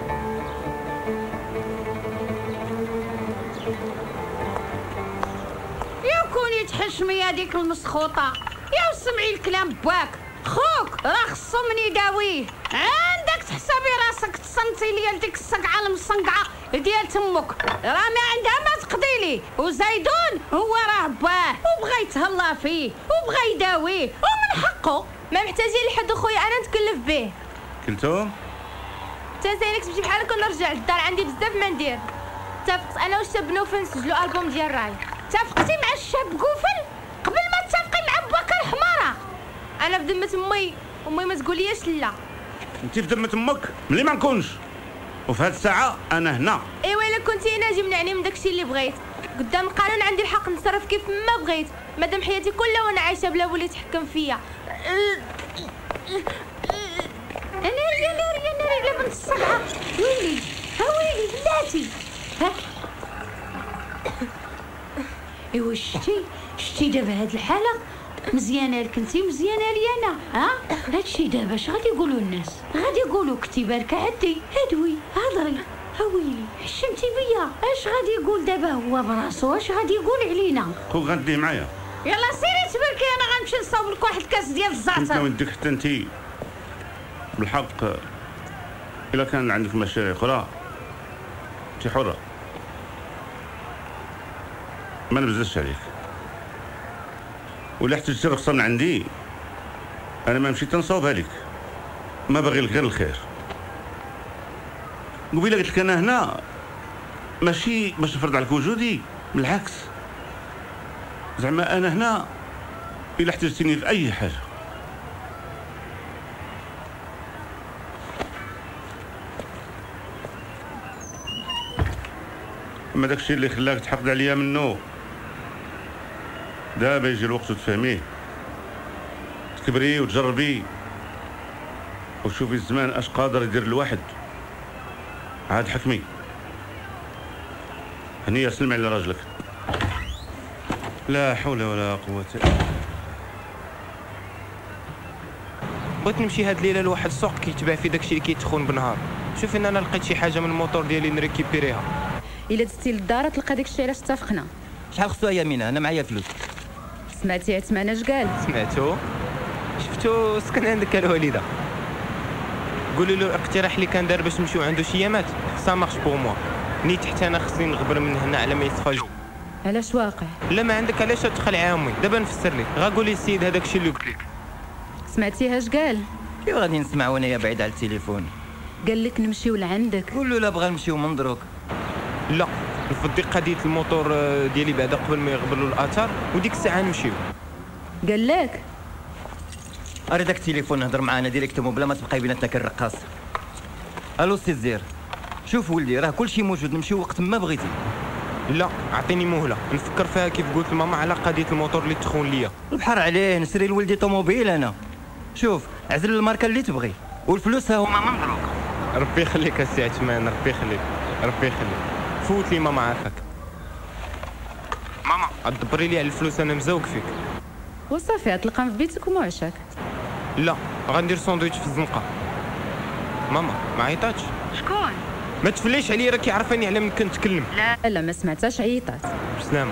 يا كوني تحشمي هذيك المسخوطه، يا سمعي الكلام باك. خوك راه خصو من يداويه. عندك تحسبي راسك تصنتي ليا ديك الصقعه المصنقعه ديال تمك، راه ما عندها ما تقضي ليه. وزيدون هو راه باه وبغى يتهلا فيه وبغى يداويه ومن حقه. ما محتاجين لحد اخويا انا نتكلف به. كلثوم انت زينك تمشي بحالك ونرجع للدار، عندي بزاف ما ندير. اتفقت انا والشاب نوفل نسجلوا البوم ديال راي. اتفقتي مع الشاب قوفل قبل ما تتفقي مع باك الحماره. انا في ذمه امي، امي ما تقوليش لا. انت في ذمه امك ملي ما نكونش، وفي هاد الساعه انا هنا. ايوا الا كنتي ناجي منعني من داكشي اللي بغيت. قدام القانون عندي الحق نتصرف كيف ما بغيت، مادام حياتي كلها وانا عايشه بلا واللي يتحكم فيا. انا يا ناري يا ناري على بنت الصبعه. ويلي ها ويلي بلاتي. ها ايوا شتي شتي دابا هاد الحاله مزيانه لك انتي مزيانه لي انا. ها هادشي دابا اش غادي يقولوا الناس؟ غادي يقولوا كنتي باركه عدي هدوي هضري. ها ويلي حشمتي بيا. اش غادي يقول دابا هو براسو؟ اش غادي يقول علينا؟ خو غنديه معايا. يلا سيري تباركي انا غنمشي نصاوب لك واحد الكاس ديال الزعتر. انت وديك حتى انتي بالحق الا كان عندك مشاريع اخرى انتي حره، ما نبزلش عليك. ولا احتجتي رخصه من عندي انا ما مشيت نصاوبها لك، ما باغي لك غير الخير. قبيله قلت لك انا هنا ماشي باش نفرض عليك وجودي، بالعكس زعما انا هنا الا احتجتيني في اي حاجه. اما داكشي اللي خلاك تحقد عليا منه دابا يجي الوقت وتفهميه، تكبري وتجربي وتشوفي الزمان اش قادر يدير الواحد. عاد حكمي هنيا سلمي على راجلك. لا حول ولا قوة الا بالله. بغيت نمشي هاد الليله لواحد السوق كيتباع فيه داكشي اللي كيتخون بالنهار. شوف ان انا لقيت شي حاجه من الموتور ديالي نريكيبيريها. الا دزتي للدار تلقى داكشي علاش اتفقنا. شحال خصو يا مينا؟ انا معايا فلوس. سمعتي عثمان اش قال؟ سمعتو شفتو سكن عندك الوالده. قولوا له الاقتراح اللي كان دار باش نمشيو عنده شيامات سا مارش بور موا. نيت حتى انا خصني نغبر من هنا على ما يصفى الجو. علاش واقع؟ لا ما عندك علاش تدخل عامي. دابا نفسر لك. غا قولي السيد هذاك الشيء اللي قلت لك. سمعتي اش قال؟ كيف غادي نسمع وانا بعيد على التليفون؟ قال لك نمشيو لعندك. قول له لا بغا نمشيو من دروك. لا نفضي قضيه الموتور ديالي بعدا قبل ما يغبروا الاثار وديك الساعه نمشيو. قال لك؟ اري داك التليفون نهضر معانا ديريكتومون بلا ما تبقاي بيناتنا كالرقاص. الو سي الزير، شوف ولدي راه كلشي موجود، نمشيو وقت ما بغيتي. لا اعطيني مهله نفكر فيها كيف قلت لماما على قضيه الموتور اللي تخون ليا. البحر عليه نسري لولدي طوموبيل انا. شوف عزل الماركه اللي تبغي والفلوس ها هما من دروك. ربي يخليك السي عثمان، ربي يخليك ربي يخليك. فوت لي ماما عافاك. ماما دبري لي على الفلوس انا مزوق فيك. وصافي غتلقاهم في بيتك وموعشك. لا غندير ساندويتش في الزنقه. ماما ما عيطاتش؟ شكون؟ ما تفليش عليا راكي عارفاني على من كنتكلم. لا لا ما سمعتهاش عيطات. بسلامه.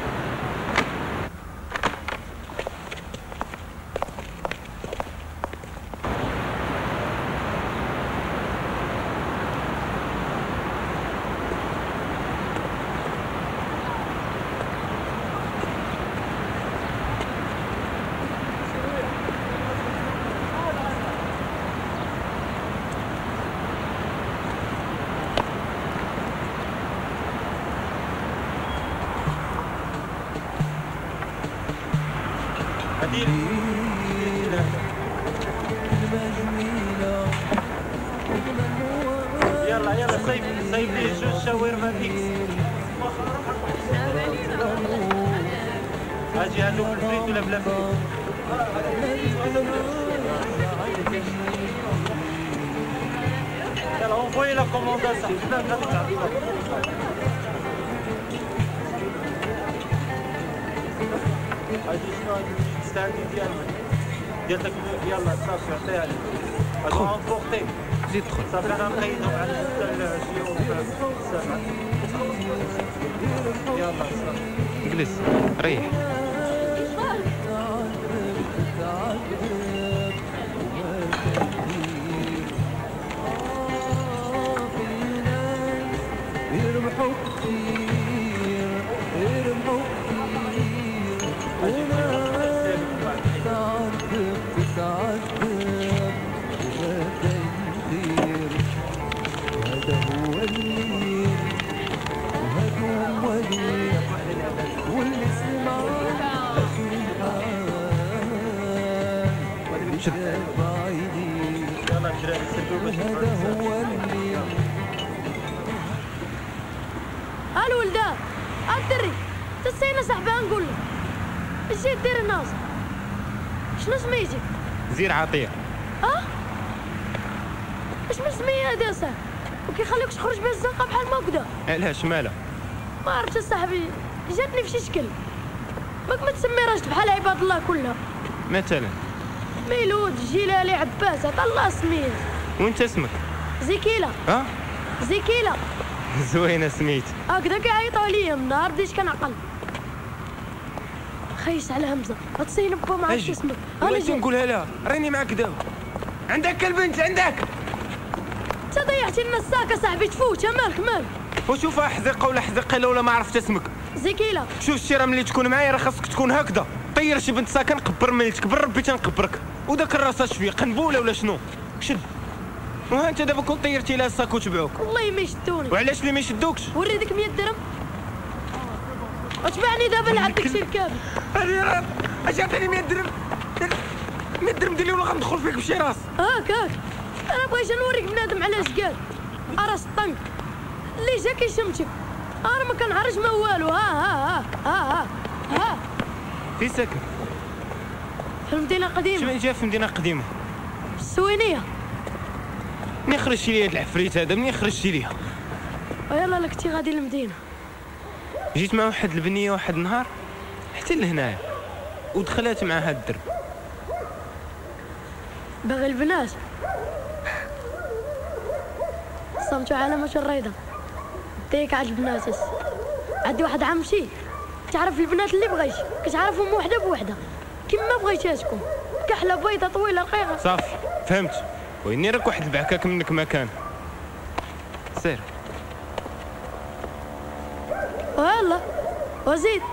يلا يلا صيب صيب لي جوج شاورما فيكس. اجي هادوك الفريت ولا بلا فريت؟ يلا اونفوي لا كوموند اصاحبي. لا غادي تعطيك. اجي شنو هاد الستاندي ديالك ديالك يلا صافي عطيها لي. اجي اونفورتي. زيد دخل. صافي انا نقيدهم على الجيو السبعة. يلا صافي. جلس ريح. يربحوا كثير يربحوا كثير وناس تعذب تتعذب وبدا يطير. هذا هو الليل وهذا هو الليل واللي سمع اخر الحال شد بعيني. هذا هو الليل الولدان الدري تسينا صاحبها نقول لك اش جاي دير الناس شنو سميتي؟ زير عطيه. اه اش من سميه هادي اصاحبي وكيخليوكش تخرج بها الزنقه بحال ما هكذا؟ علاش مالها؟ ما عرفتش اصاحبي جاتني في شي شكل ماك ما تسمي راجل بحال عباد الله كلها مثلا ميلود جيلالي عباس عطا الله سميت. وانت اسمك؟ زكيله. اه زكيله زوينه سميت. هكذا كيعيطوا عليا من نهار بديت كنعقل خيس على همزه غتصين با ما عرفتش اسمك. انا جاي نقولها لها راني معاك دابا. عندك البنت عندك. انت ضيعتي لنا الساكه صاحبي تفوتها مالك مالك. وشوفها حزقه ولا حزقه ولا ما عرفت اسمك. زكيله شوف الشيره ملي تكون معايا راه خاصك تكون هكذا. طير شي بنت ساكن قبر ملي تكبر ربي تنقبرك. وداك الراس اش فيه قنبوله ولا شنو؟ شد. وها انت دابا كون طيرتي لها الساك وتبعوك. والله ما يشدوني. وعلاش اللي ما يشدوكش؟ وري ديك مية درهم وتبعني دابا نلعب داك الشيء الكامل. انا راه اش عطيني مية درهم مية درهم ديالي ولا غندخل فيك بشي راس. هاك هاك انا بغيت نوريك بنادم علاش قال راس الطنق اللي جا كيشمتك انا ما كنعرج ما والو. ها ها ها ها ها ها في ساكن في المدينه القديمه. شنو جا في المدينه القديمه؟ السوينيه. منين خرجتي لي هاد العفريت هذا منين خرجتي ليها؟ يلا لا كنتي غادي للمدينه. جيت مع واحد البنيه واحد النهار حتى لهنايا ودخلات مع هاد الدرب. باغي البنات صمتوا علامة الريضة ديك عاد البنات. عندي واحد عمتي تعرف البنات اللي بغيتي كتعرفهم وحده بوحده كيما بغيتاتكم كحله بيضه طويله رقيقه. صافي فهمت. ويني راك واحد البعكاك منك مكان. سير يلا وزيد.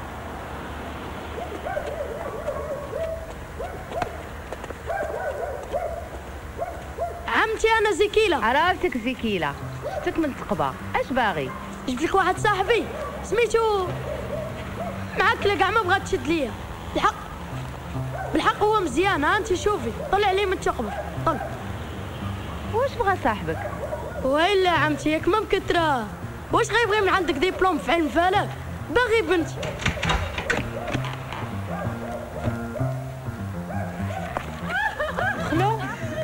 عمتي انا زكيله. عرفتك زكيله شفتك من تقبه اش باغي؟ جبت لك واحد صاحبي سميتو معكله كاع ما بغات تشد ليا الحق بالحق هو مزيان. ها انت شوفي طلع لي من التقبه طل. واش بغا صاحبك؟ ويلا عمتي ياك ما مكتره واش غيبغي من عندك ديبلوم في علم فلك باغي بنتي. خلو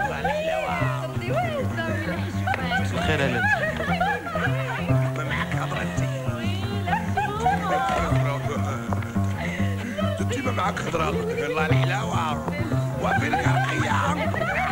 خير عليك. معك هضره انت انت ما معك هضره والله الحلاوه وفين الحقيه.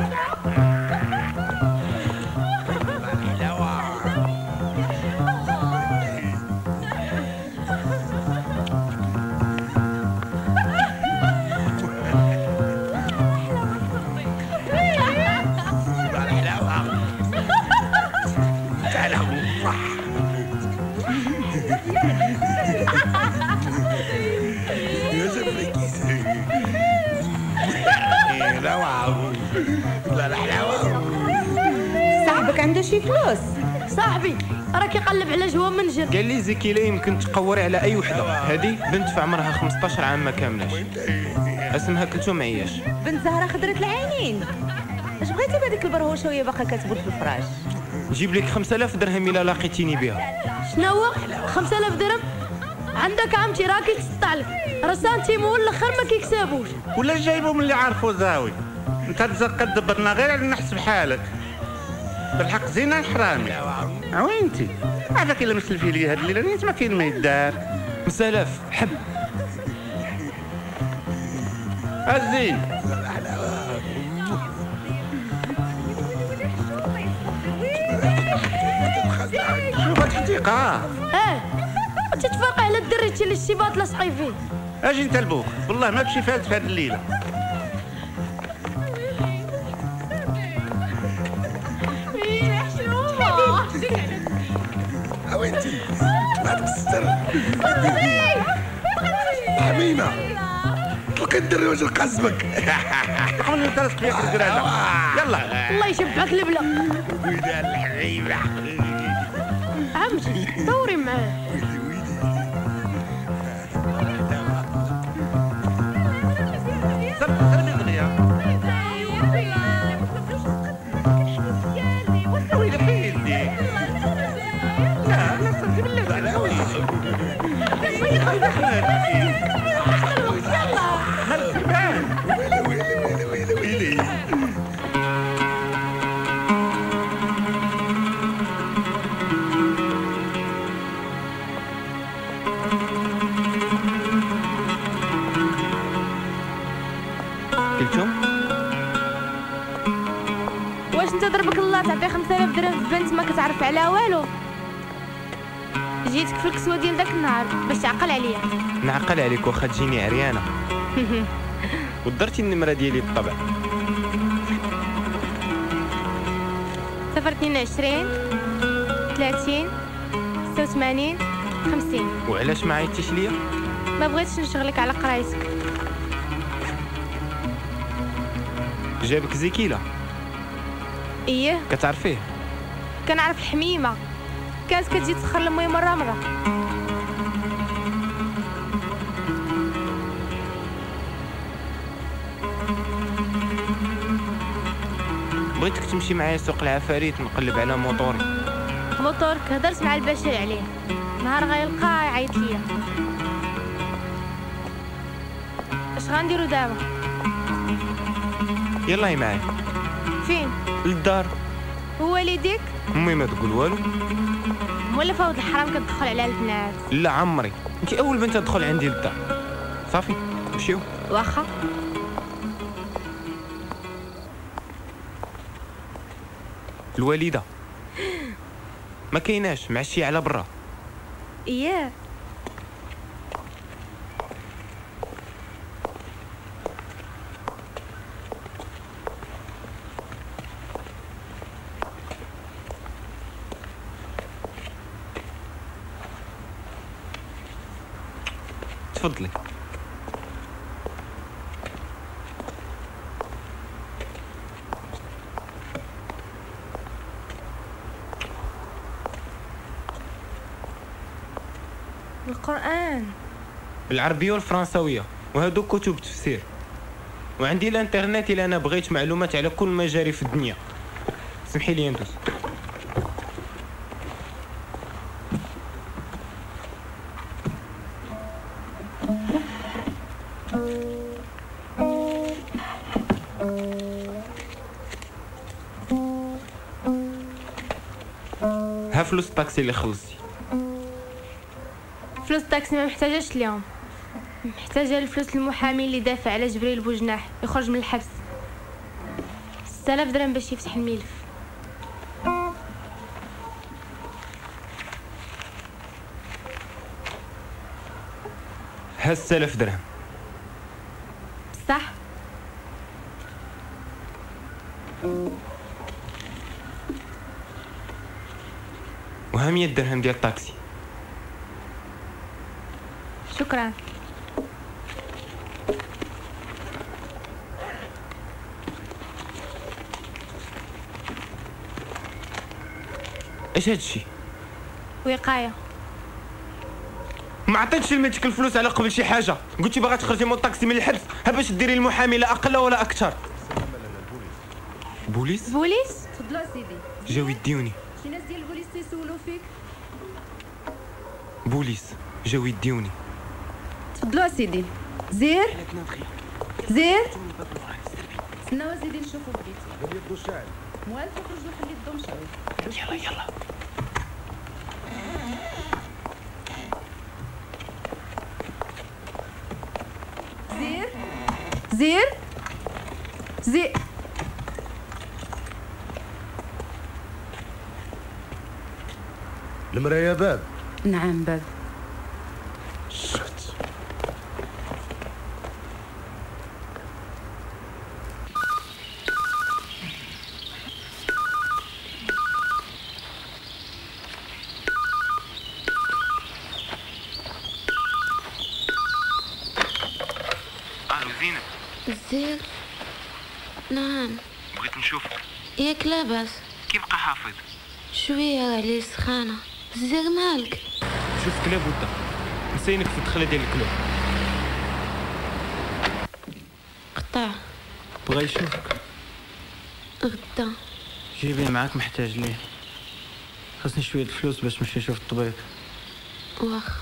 صاحبك عنده شي فلوس؟ صاحبي راه كيقلب على جوا منجر. قال لي زكي لا يمكن تقوري على اي وحده. هذه بنت في عمرها خمسطاش عام ما كاملاش اسمها كلثوم عياش. بنت زهره خضرة العينين. اش بغيتي بهذيك البرهوشه وهي باقا كتبول في الفراش؟ نجيب لك خمسة آلاف درهم الا لاقيتيني بها. شنو هو خمسة آلاف درهم؟ عندك عمتي راه كيتسطع لك راه سنتيم هو الاخر ما كيكسبوش. ولا جايبهم اللي عارفو زاوي. انت تزقد دبرنا غير على نحس بحالك. بالحق زينه الحرامي. عوينتي هذاك الا مسلفي لي هاد الليله نيت ما كاين ما يدار. مسالاف حب الزين شوف هاد الحديقه. اه تتفرق على الدريتي اللي السيبات لاصقي فيه. اجي انت لبوك والله ما بشي فات في هاد الليله. وانتي ما تكسر حميمه طلق الدري واش قصبك. قبل انت راسك فيك الكراجه. يلا الله يشبعك البلا. ويدا الحبيبه عمتي دوري معاه. لا لا صرتي بالله على والو. جيتك في الكسوه ديال داك النهار باش تعقل عليا. نعقل عليك واخا تجيني عريانه. ودرتي النمره ديالي بالطبع. صفر اثنين وعشرين ثلاثين ستة وثمانين خمسين. وعلاش ما عيطتيش ليا؟ ما بغيتش نشغلك على قرايتك. جابك زكيله؟ ايه كتعرفيه؟ كنعرف الحميمه، كانت كتجي تسخر لمي مره مره. بغيتك تمشي معايا سوق العفاريت نقلب على موطوري. موطورك هضرت مع البشير عليه، نهار غيلقاه يعيط ليا. اش غنديرو دابا؟ يلا معايا. فين؟ للدار. ووالديك؟ امي ما تقول والو. ولا فوض الحرام كتدخل على البنات؟ لا عمري، انت اول بنت تدخل عندي للدار. صافي مشيو. واخا. الوالده ما كايناش، معشيه على برا. اييه تفضلي. القرآن بالعربية والفرنساوية، وهادو كتب تفسير. وعندي الانترنت الا انا بغيت معلومات على كل ما جاري في الدنيا. سمحي لي ندوز. ها فلوس الطاكسي اللي خلصتي. فلوس الطاكسي ما محتاجاش اليوم، محتاجه الفلوس المحامي اللي دافع على جبريل بوجناح يخرج من الحبس. ستة آلاف درهم باش يفتح الملف. ها ستة آلاف درهم. صح. وها مية درهم ديال الطاكسي. شكرا. ايش هادشي؟ وقايه. ما عطيتش لميتك الفلوس على قبل شي حاجه، قلتي باغا تخرجي من الطاكسي من الحبس ها باش ديري المحامي لا اقل ولا اكثر. بوليس؟ بوليس؟ تفضلوا سيدي. جاو يديوني. شي ناس ديال البوليس تيسولوا فيك. بوليس جاو يديوني. تفضلوا سيدي. زير زير سناو سيدي نشوفوا البيت. موالف يخرج له خلي الضو مشعل. يلا يلا. زير زير زير المراية باب. نعم باب. شت. الو زينب. زير. نعم. بغيت نشوفك. ياك لاباس؟ كيف بقى حافظ؟ شويه عليه سخانه. زير مالك؟ شوف كلاب ودا نسينك في الدخله ديال الكلاب. قطع. بغا يشوفك. غدا. جيبيه معاك محتاج ليه. خاصني شويه الفلوس باش نمشي نشوف الطبيب. واخا.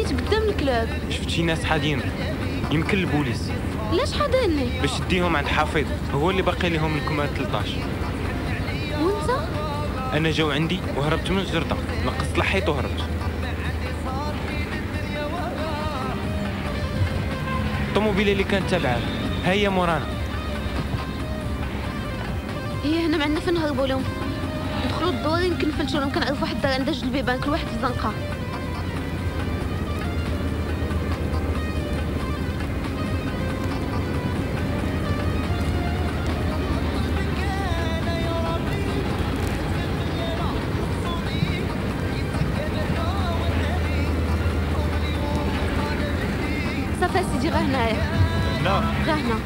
حيت قدام الكلاب. شفت شي ناس حادين، يمكن البوليس. علاش حاضرني؟ باش تديهم عند حفيظ، هو اللي باقي لهم الكمال ثلاثطاش. وانت؟ انا جاو عندي وهربت من الجرده، نقصت الحيط وهربت. الطوموبيله اللي كانت تابعه ها هي مورانا. هي هنا معنا فين نهربوا لهم. ندخلوا الدوار يمكن نفلتوا لهم، كنعرف واحد الدار عندها جوج البيبان كل واحد في زنقه. صافي سيدي غا هنايا. لا غا هنا.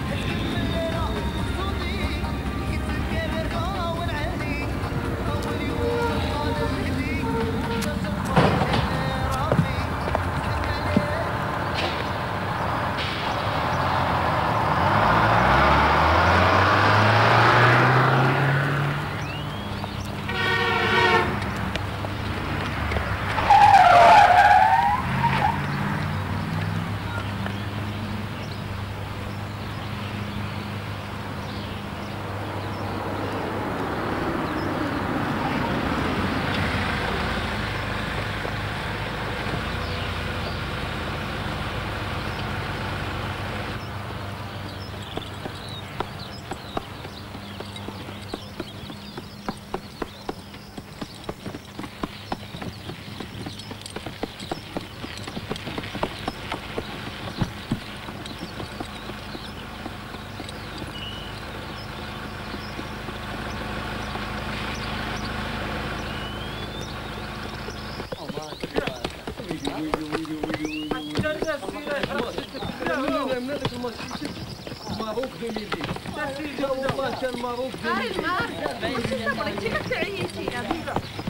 ماروك ديميدي والله كان ماروك هاي الماركة صبري انتي ما تعيشي يا بيبا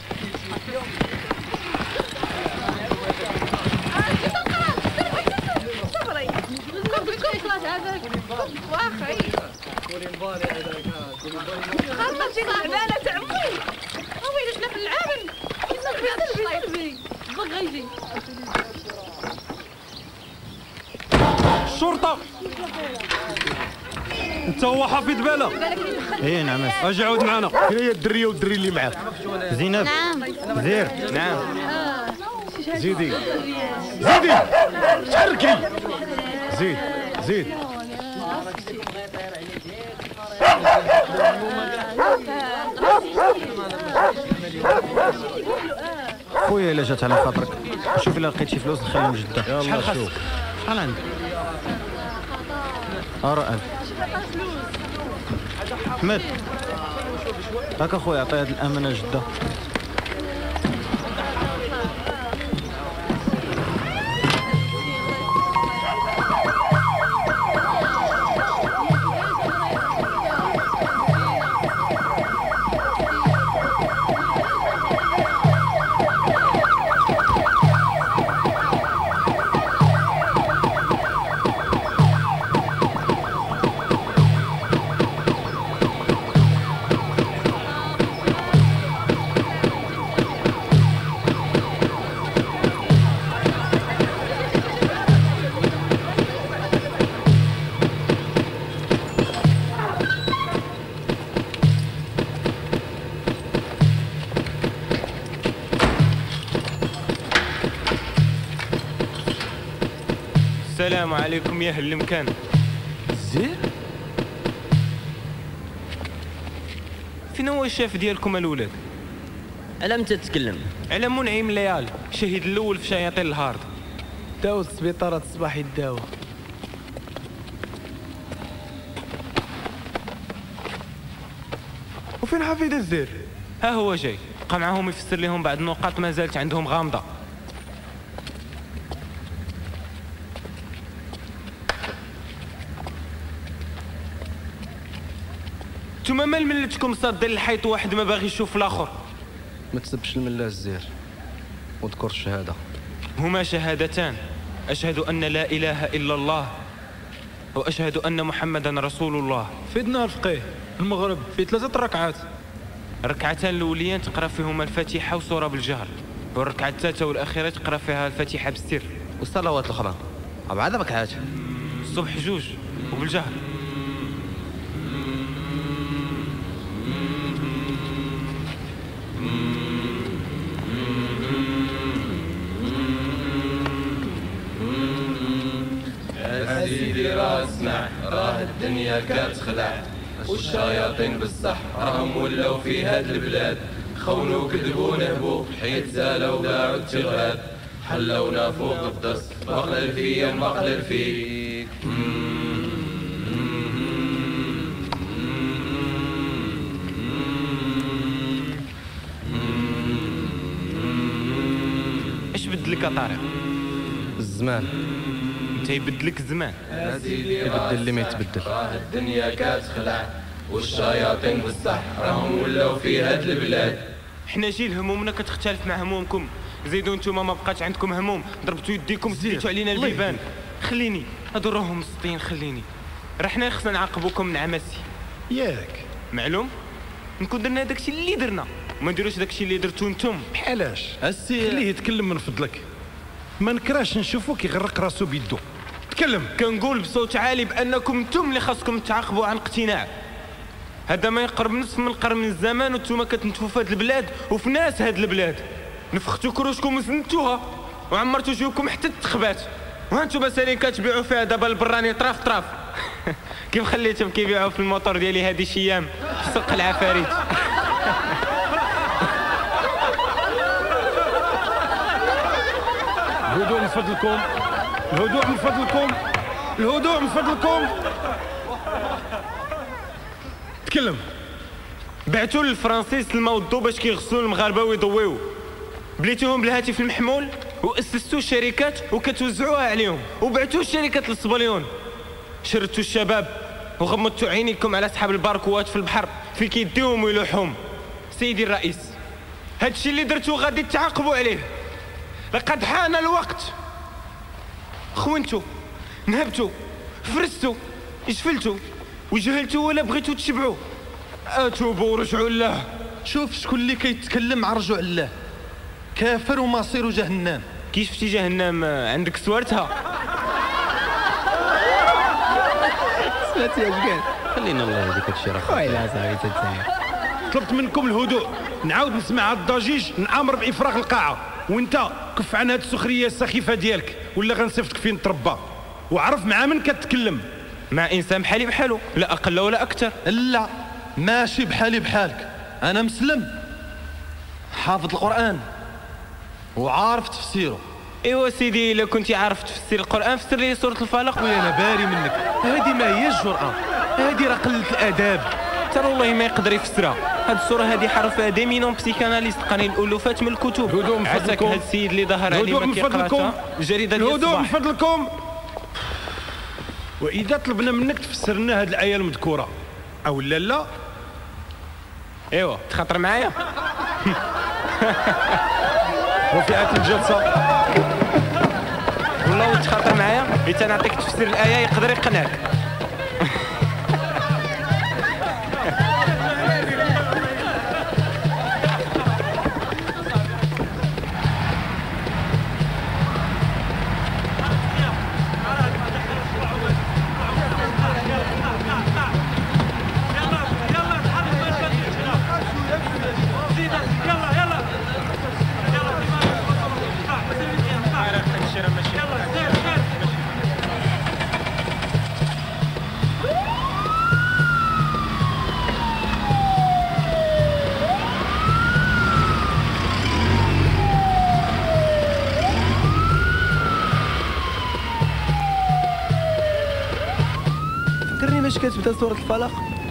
صبري صبري كفرات هذاك واخي كولي مباري هذاك خرجتي تعبانة تعمي وين احنا في العالم سلبي سلبي بغا يجي الشرطة انت هو حفيظ بالا؟ ايه نعم. اجي عاود معنا. فين هي الدريه والدري اللي معاك؟ زينب. نعم. زير. نعم. زيدي زيدي تحركي. زيد زيد. خويا الا جات على خاطرك شوف الا لقيت شي فلوس نخليهم جده. شحال خاصك؟ شحال عندك؟ أرى ألف. أحمد هاك أخويا عطي هاد الأمانة جدة. السلام عليكم يا اهل المكان. زين فين هو الشاف ديالكم الولاد؟ على متى تتكلم؟ على منعم ليال الشهيد الاول في شياطين الهارد. داو السبيطارات الصباح يداو. وفين حفيظ الزير؟ ها هو جاي، بقى معاهم يفسر لهم بعض النقاط ما زالت عندهم غامضه. نتوما مال ملتكم صادين الحيط واحد ما باغي يشوف الاخر؟ ما تسبش الملا الزير وذكر الشهاده. هما شهادتان، اشهد ان لا اله الا الله واشهد ان محمدا رسول الله. فيدنا الفقيه المغرب في ثلاثه ركعات. ركعتان الاوليين تقرا فيهما الفاتحه وسوره بالجهر، والركعه الثالثه والاخيره تقرا فيها الفاتحه بالسر. والصلوات الاخرى بعد ركعات. الصبح جوج وبالجهر. سيدي راه اسمع، راه الدنيا كتخلع والشياطين بالصح راهم ولاو في هاد البلاد، خونوا كذبوا نهبوا حيت زالوا باعوا التغاد، حلونا فوق الدس مقلل فيا مقلل فيك. اش بدلك يا طارق؟ الزمان. انت يبدلك الزمان. يبدل اللي ما يتبدل. راه الدنيا كتخلع والشياطين بالصح راهم ولاو في هاد البلاد. حنا جيل همومنا كتختلف مع همومكم، زيدوا نتوما ما بقاتش عندكم هموم، ضربتوا يديكم سديتوا علينا البيبان. خليني هادو راهم مسطين، خليني راه حنا خصنا نعاقبوكم من عمسي ياك معلوم. نكون درنا داكشي اللي درنا وما نديروش داكشي اللي درتو نتوما. بحالاش السي خليه يتكلم من فضلك، ما نكراش نشوفو كيغرق راسو بيدو. تكلم. كنقول بصوت عالي بانكم نتوما اللي خاصكم تعاقبوا عن اقتناع. هذا ما يقرب نصف من قرن من الزمان وانتوما كتنتفوا في هاد البلاد وفي ناس هاد البلاد، نفختوا كروشكم وزنتوها وعمرتوا جيوبكم حتى التخبات، وهانتوما سالين كتبيعوا فيها دابا البراني طراف طراف. كيف خليتهم كيبيعوا في الموتور ديالي هادي شي ايام في سوق العفاريت. الهدوء من فضلكم، الهدوء من فضلكم، الهدوء من فضلكم. تكلم. بعتوا للفرنسيس الماء والضو باش كيغسلوا المغاربه ويضويو، بليتوهم بالهاتف المحمول واسستوا شركات وكتوزعوها عليهم، وبعتوا الشركات للصبليون. شردتوا الشباب وغمضتوا عينيكم على اصحاب الباركوات في البحر في كيديهم ويلوحهم. سيدي الرئيس، هادشي اللي درتو غادي تعاقبوا عليه. لقد حان الوقت. خونتوا، نهبتوا، فرستوا، جفلتوا وجهلتوا ولا بغيتوا تشبعوا. اتوبوا ورجعوا الله. شوف شكون اللي كيتكلم عن رجوع الله، كافر ومصير جهنم. كي شفتي جهنم عندك سوارتها؟ سمعتي اش قال؟ خلينا الله يهديك هادشي راه خويا صاحبي تتساير. طلبت منكم الهدوء، نعاود نسمع هاد الضجيج نامر بافراغ القاعه، وانت كف عن هاد السخريه السخيفه ديالك ولا غنصيفطك فين تربى، وعرف مع من كتكلم. مع انسان بحالي بحالو، لا اقل ولا اكثر. لا ماشي بحالي بحالك، انا مسلم حافظ القران وعارف تفسيره. ايوا سيدي، الا كنتي عارف تفسير القران فسر لي سوره الفلق. ويا انا باري منك، هذه ما هي الجرأه، هذه راه قله الاداب. ترى والله ما يقدر يفسرها. هاد الصوره هذه حرف فيها ديمينون بسيكاناليست قانين الالوفات من الكتب. هدوء من عساك فضلكم. هاد السيد اللي ظهر عليه ما كيقراش الجريده ديال الهدوء من الصباح. فضلكم. واذا طلبنا منك تفسر لنا هاد الايه المذكوره او لا لا. ايوا تخاطر معايا. رفعت الجلسه. والله تخاطر معايا حتى نعطيك تفسير الايه يقدر يقنعك. فكرني باش كتبدا سورة الفلق.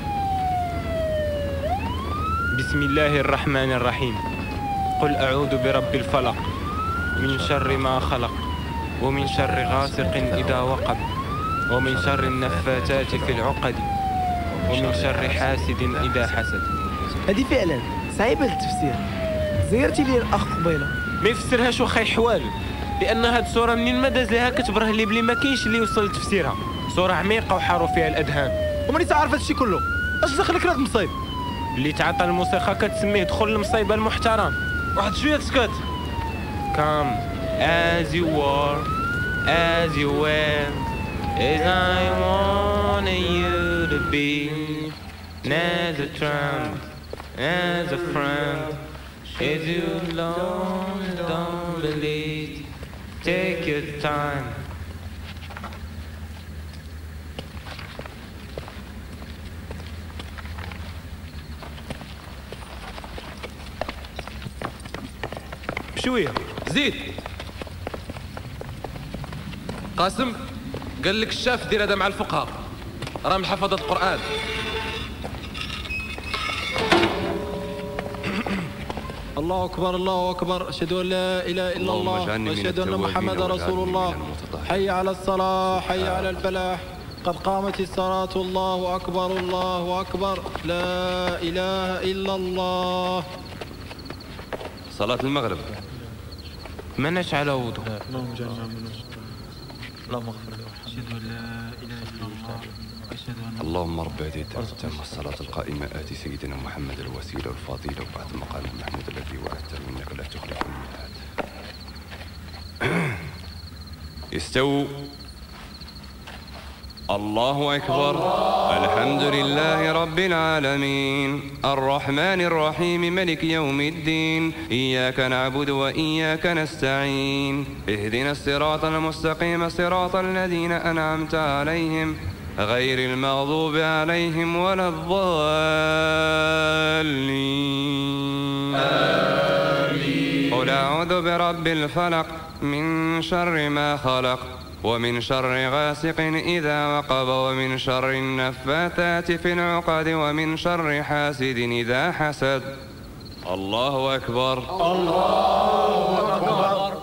بسم الله الرحمن الرحيم. قل أعوذ برب الفلق من شر ما خلق ومن شر غاسق إذا وقب ومن شر النفاثات في العقد ومن شر حاسد إذا حسد. هذه فعلا صعيبة التفسير، زيرتي لي الأخ قبيلة. ما يفسرهاش وخا حوال، لأن هاد السورة منين ما داز لها كتبره لي بلي ما كاينش اللي يوصل لتفسيرها. سورة عميقة وحاروا فيها الأذهان. وماني تعرف هادشي كله، اش دخلك هاد المصيب؟ اللي تعاطى الموسيقى كتسميه دخل المصيبة المحترم. واحد شوية تسكت. come as you are, as you were, as I wanted you to be, as a tramp, as a friend, as you long don't believe. Take your time. بشويه زيد. قاسم قال لك الشاف دير هذا مع الفقهاء، راه من حفظة القرآن. الله أكبر الله أكبر، أشهد أن لا إله إلا الله وأشهد أن محمدا رسول الله. حي على الصلاة، حي على الفلاح، قد قامت الصلاة، الله أكبر الله أكبر، لا إله إلا الله. صلاة المغرب مناش على وضوء. اللهم جعلنا من اللهم اغفر له. أشهد أن لا إله إلا الله. اللهم رب هذه الدعوة التامة الصلاة القائمة آت سيدنا محمد الوسيلة والفضيلة وبعد المقام المحمود الذي وعدته إنك لا تخلف الميعاد. استووا. الله أكبر. الحمد لله رب العالمين الرحمن الرحيم ملك يوم الدين إياك نعبد وإياك نستعين اهدنا الصراط المستقيم صراط الذين أنعمت عليهم غير المغضوب عليهم ولا الضالين. آمين. قل أعوذ برب الفلق من شر ما خلق ومن شر غاسق إذا وقب ومن شر النفاثات في العقد ومن شر حاسد إذا حسد. الله أكبر. الله أكبر.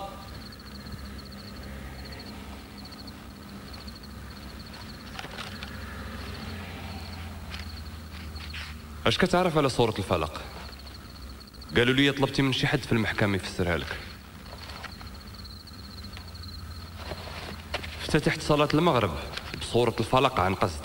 اش كتعرف على سورة الفلق؟ قالوا لي طلبتي من شي حد في المحكمة يفسرها لك. افتتحت صلاة المغرب بسورة الفلق عن قصد.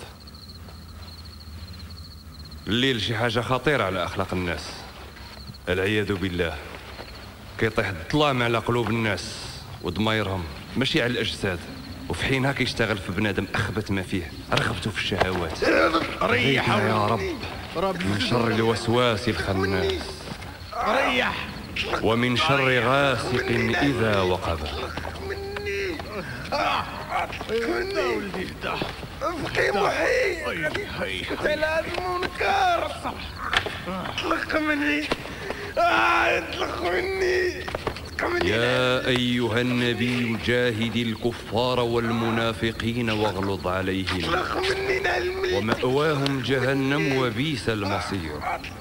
الليل شي حاجة خطيرة على أخلاق الناس، العياذ بالله. كيطيح الظلام على قلوب الناس وضمايرهم ماشي على الأجساد، وفي حينها كيشتغل في بنادم أخبث ما فيه رغبته في الشهوات. ريح يا رب من شر الوسواس الخناس، ريح ومن شر غاسق إذا وقب. كنا ولدي افتح افقي محي قتل هذا المنكر. اطلق مني اطلق مني. يا أيها النبي جاهد الكفار والمنافقين واغلظ عليهم ومأواهم جهنم وبئس المصير.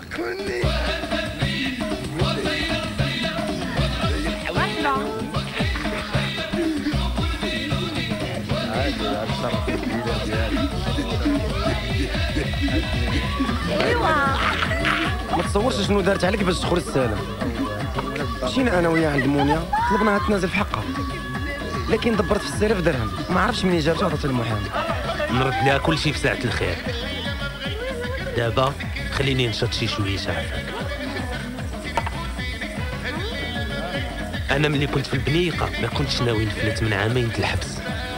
ما تصورش شنو دارت عليك باش تدخل السلام. مشينا انا وياها عند مونيا طلبناها تنازل في حقها، لكن دبرت في السلف درهم ما عرفش منين جابتها عطات المحامي. نرد لها كل شيء في ساعة الخير. دابا خليني نشط شي شويه عافاك. انا ملي كنت في البنيقه ما كنتش ناوي نفلت من عامين الحبس.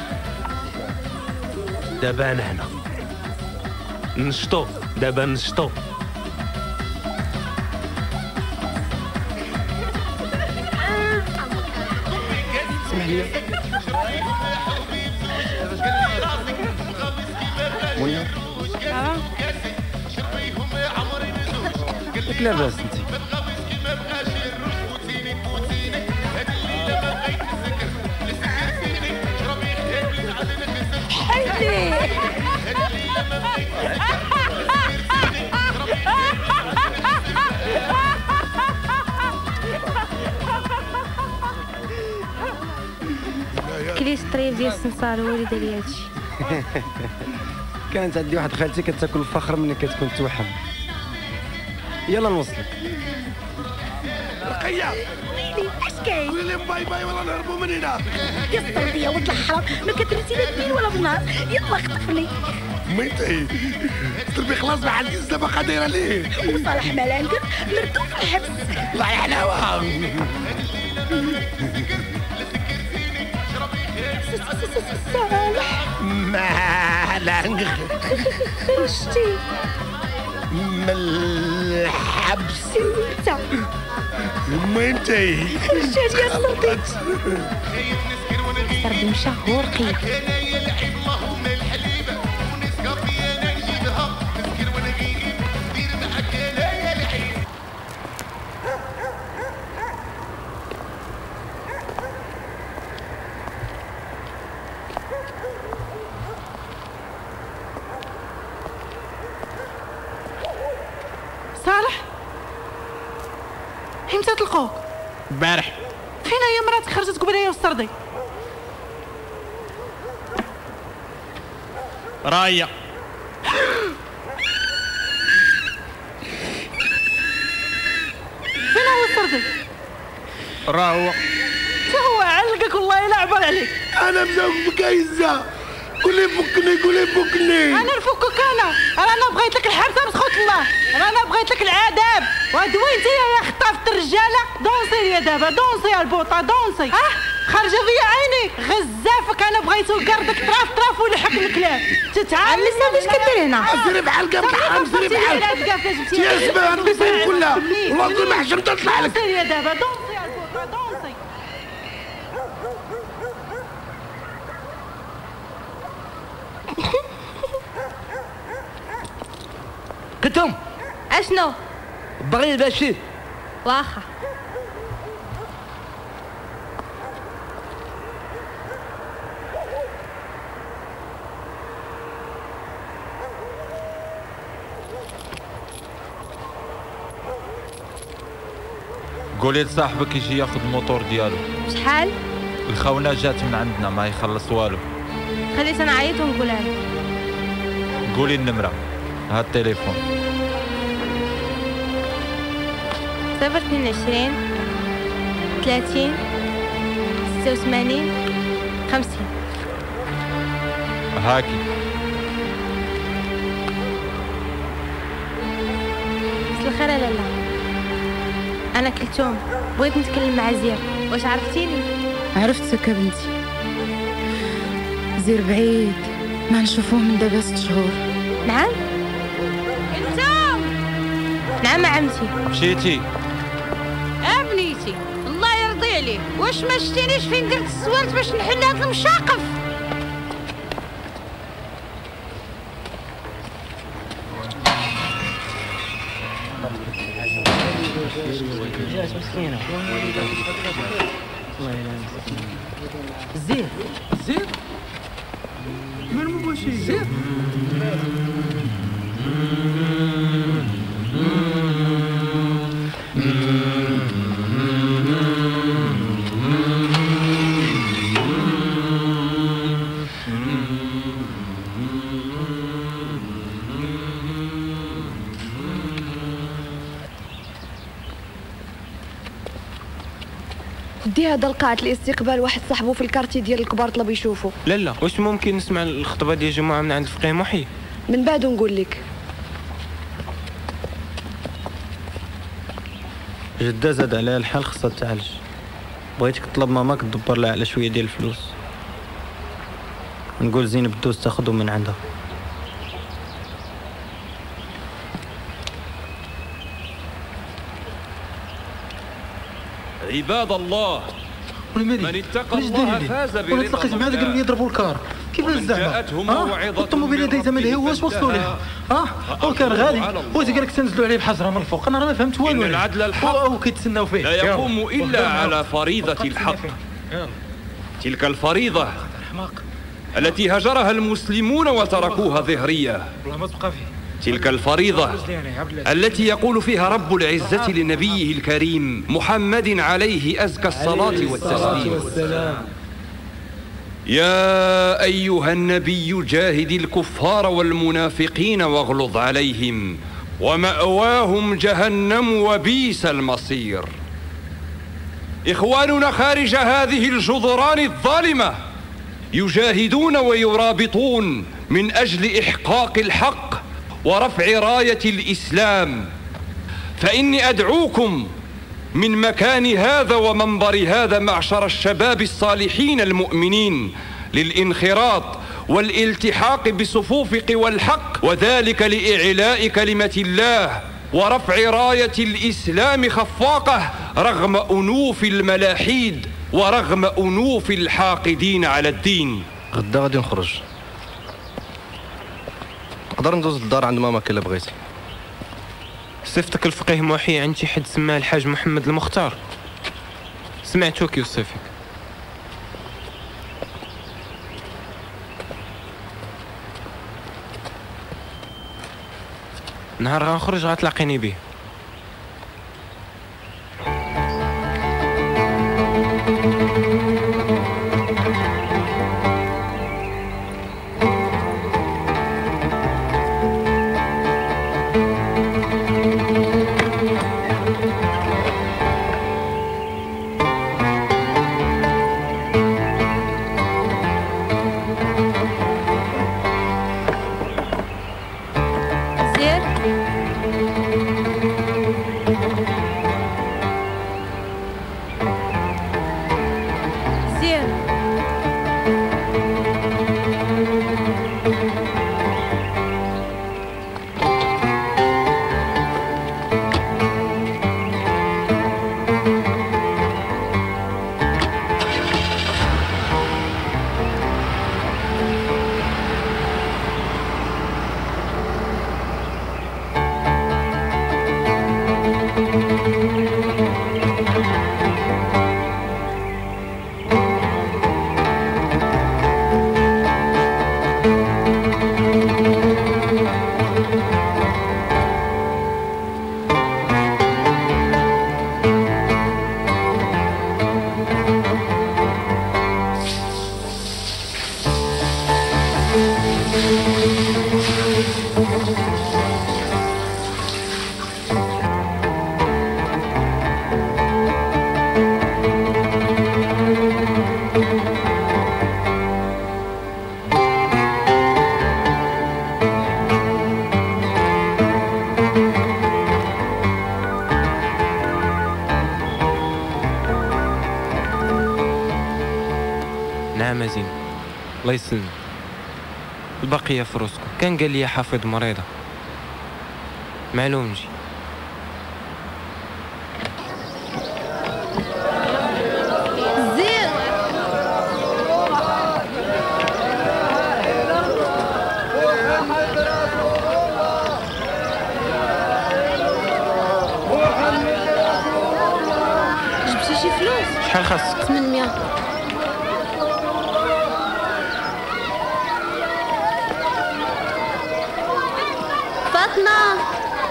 دابا انا هنا نشطو، دابا نشطو. اسمح لي مونيا. ياك لاباس انت؟ حيدي كليش طريف ديال السمسار هو اللي دار لي هادشي. كانت عندي واحد خالتي كتاكل الفخر ملي كتكون توحم. يلا نوصلك. رقية ويلي اش كاين؟ ويلي باي باي والله نهربوا من هنا. يا الصوتية ولد الحرام ما كترسي لا بالليل ولا بالنهار. يلا خطفني. ميتي دربي خلاص ما عنديش دابا قادره ليه. وصالح ملانكر نردو في الحبس. الله يحلاوها. مالك خرجتي من الحبس انت وين تاي خرجت يا صديق ضرب مشهور قيد صالح امتى تلقوك؟ البارح. فين هي مراتك خرجت قبيله هي والسردي؟ راية فين هو السردي؟ راه هو تا هو علقك والله الا عبر عليك. انا مزوق بكايزه قولي فكني قولي فكني. انا نفكك انا رانا بغيت لك الحبسه مسخوت الله رانا بغيت لك العذاب ودويتي يا خطافه الرجاله دونسي يا دابا دونسي يا البوطه دونسي اه خارجه فيا عينيك غزافك انا بغيت نقردك طراف طراف ولحق الكلاب تتعامل لسه اش كدير هنا سيري بحال كام سيري بحال يا زبا البيبان كلها والله كل ما حشمت تطلع لك. دونسي يا دابا دونسي يا البوطه دونسي. كنتم اشنو باغي البشير واخا قولي لصاحبك يجي ياخذ الموتور ديالو. شحال؟ الخونه جات من عندنا ما يخلص والو. خليت نعيط ونقولها له. قولي النمره ها التليفون صفر اثنين وعشرين ثلاثين ستة وثمانين خمسين. هاكي مساء الخير لالا انا كلثوم بغيت نتكلم مع زير واش عرفتيني؟ عرفتك بنتي زير بعيد ما نشوفوه من دابا ست شهور. نعم كلثوم نعم عمتي مشيتي ابنيتي الله يرضي عليك واش ما شتينيش فين درت السوالت باش نحل هاد المشاقف؟ زين زين من مباشر زين دي هذا القاعة الاستقبال واحد صاحبه في الكارتي ديال الكبار طلب يشوفه. لا لا واش ممكن نسمع الخطبه ديال جماعه من عند فقيه محي؟ من بعد نقول لك. جدة زاد عليها الحال خصها تعالج. بغيتك تطلب ماماك تدبر لها على شويه ديال الفلوس. نقول زينب دوز تاخذهم من عندها. عباد الله من اتقى الله فاز برضا وانا تلاقيت مع ذاك اللي يضربوا الكار كيفاش زعما قلتهم بين يدي زعما الهواش وصلوا لها اه هو كان غادي بغيت قال لك تنزلوا عليه بحجره من الفوق انا راه ما فهمت والو. إن العدل الحق وكيتسناو فيه لا يقوم الا على فريضه الحق. تلك الفريضه التي هجرها المسلمون وتركوها ظهرية. تلك الفريضة التي يقول فيها رب العزة لنبيه الكريم محمد عليه أزكى الصلاة والتسليم: يا أيها النبي جاهد الكفار والمنافقين واغلظ عليهم ومأواهم جهنم وبئس المصير. إخواننا خارج هذه الجدران الظالمة يجاهدون ويرابطون من أجل إحقاق الحق ورفع راية الإسلام، فإني أدعوكم من مكان هذا ومنبر هذا معشر الشباب الصالحين المؤمنين للانخراط والالتحاق بصفوف قوى الحق، وذلك لإعلاء كلمة الله ورفع راية الإسلام خفاقة رغم أنوف الملاحيد ورغم أنوف الحاقدين على الدين. غدا غادي نخرج، نقدر ندوز للدار عند ماما كي بغيتي. صفتك الفقيه محي عند شي حد سماه الحاج محمد المختار؟ سمعتو كيوصفك. نهار غنخرج غتلاقيني بيه. نعم زين، الله يسلمك. البقية في روسكم. كان قال لي حافظ مريضة، معلوم نجي. زين جبتي شي فلوس؟ شحال خاصك؟ ثمانمية. فاطمة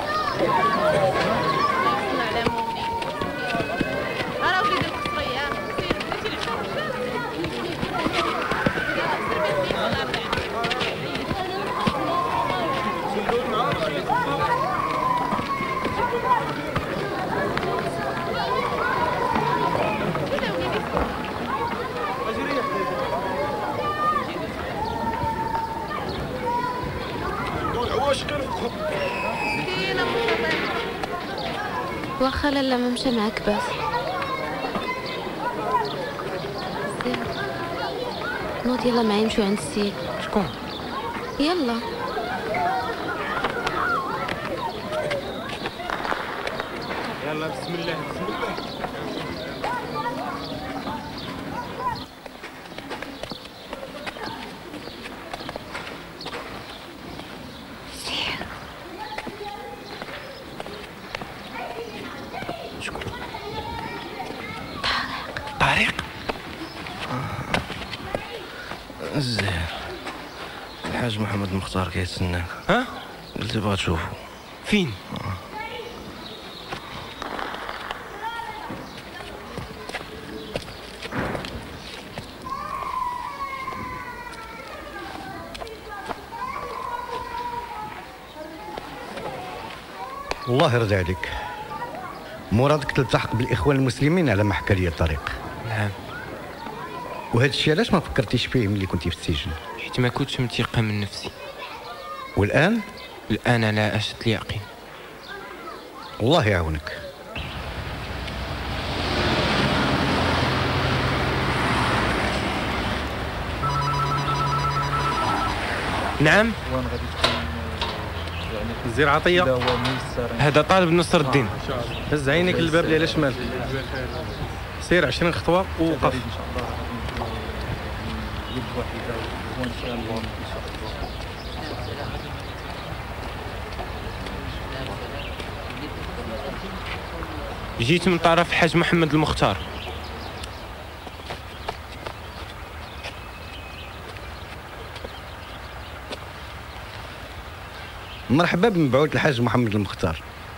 واخا لالا ما مشى معاك باس. نوض يلا معايا نمشيو عند السيد. شكون؟ يلا يلا بسم الله بسم الله. طارق الزهر، الحاج محمد المختار كيتسناك. ها؟ قلت بغا تشوفو. فين؟ الله يرضي عليك، مرادك تلتحق بالاخوان المسلمين على ما حكى لي طريق. نعم. وهذا الشيء علاش ما فكرتيش فيه ملي كنتي في السجن؟ حيت ما كنتش متيقن من نفسي. والان؟ الان على اشد اليقين. الله يعاونك. نعم. وين غادي تكون يعني الزير عطيه هذا طالب نصر الدين. هز عينيك للباب اللي على شمال، سير عشرين خطوه ووقف. وان شاء الله. جيت من طرف حاج محمد المختار. مرحبا بمبعوث الحاج محمد المختار.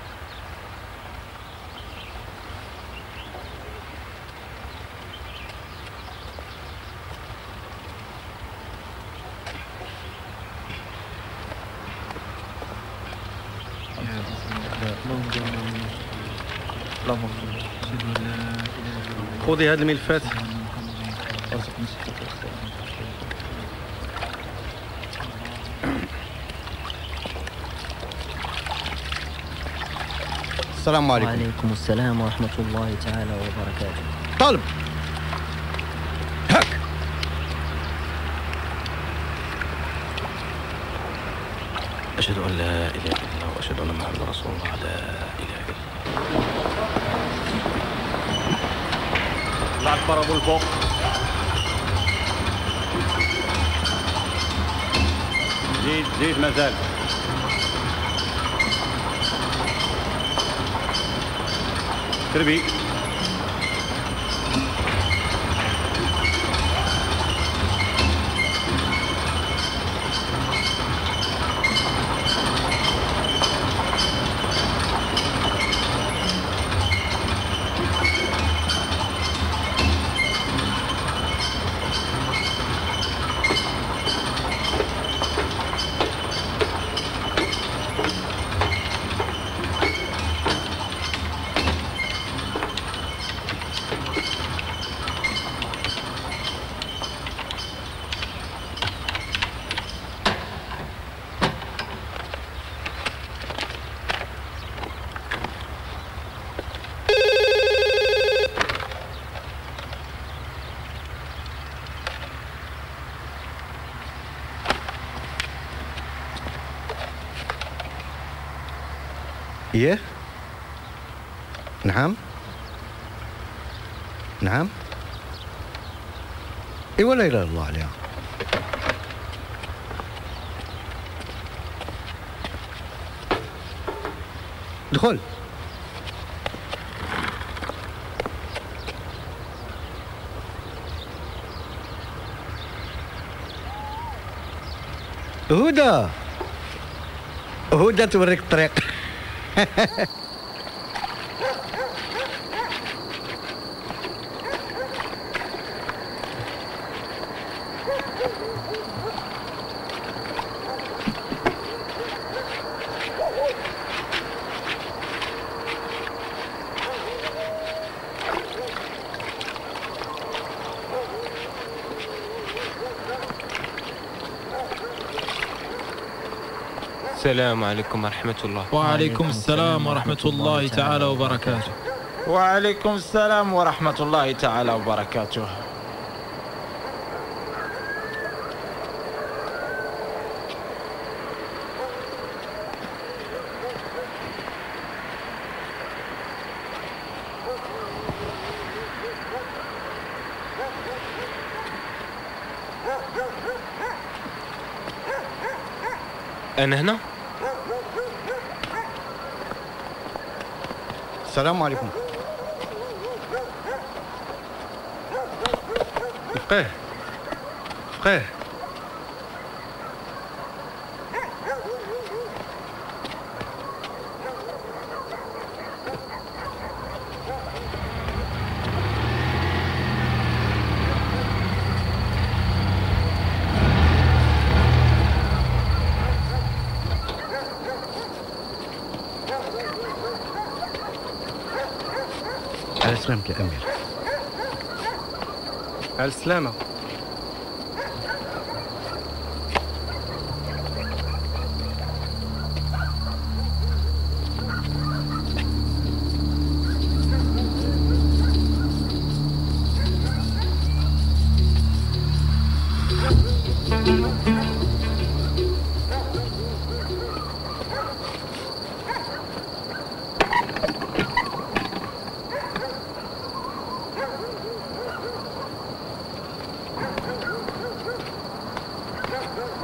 خذي هذه الملفات. السلام عليكم. وعليكم السلام ورحمة الله تعالى وبركاته. طالب هاك. أشهد أن لا إله إلا الله وأشهد أن محمد رسول الله. لا إله إلا الله. طلع البارابول الفوق. زيد زيد مازال. تربي. إيه؟ نعم؟ نعم؟ إيه ولا إله إلا الله عليها. دخل. هدى هدى توريك الطريق. السلام عليكم ورحمة الله. وعليكم السلام ورحمة الله تعالى وبركاته. وعليكم السلام ورحمة الله تعالى وبركاته. أنا هنا. السلام عليكم. فقيه فقيه على سلامك يا أمير. على السلامة.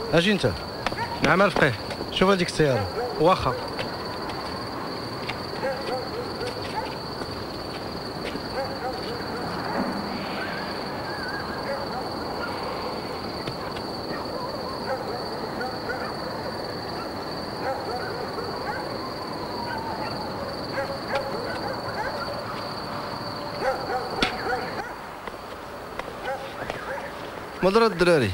اجي انت. نعم الفقيه. شوف هذيك السياره. واخا. مضرة الدراري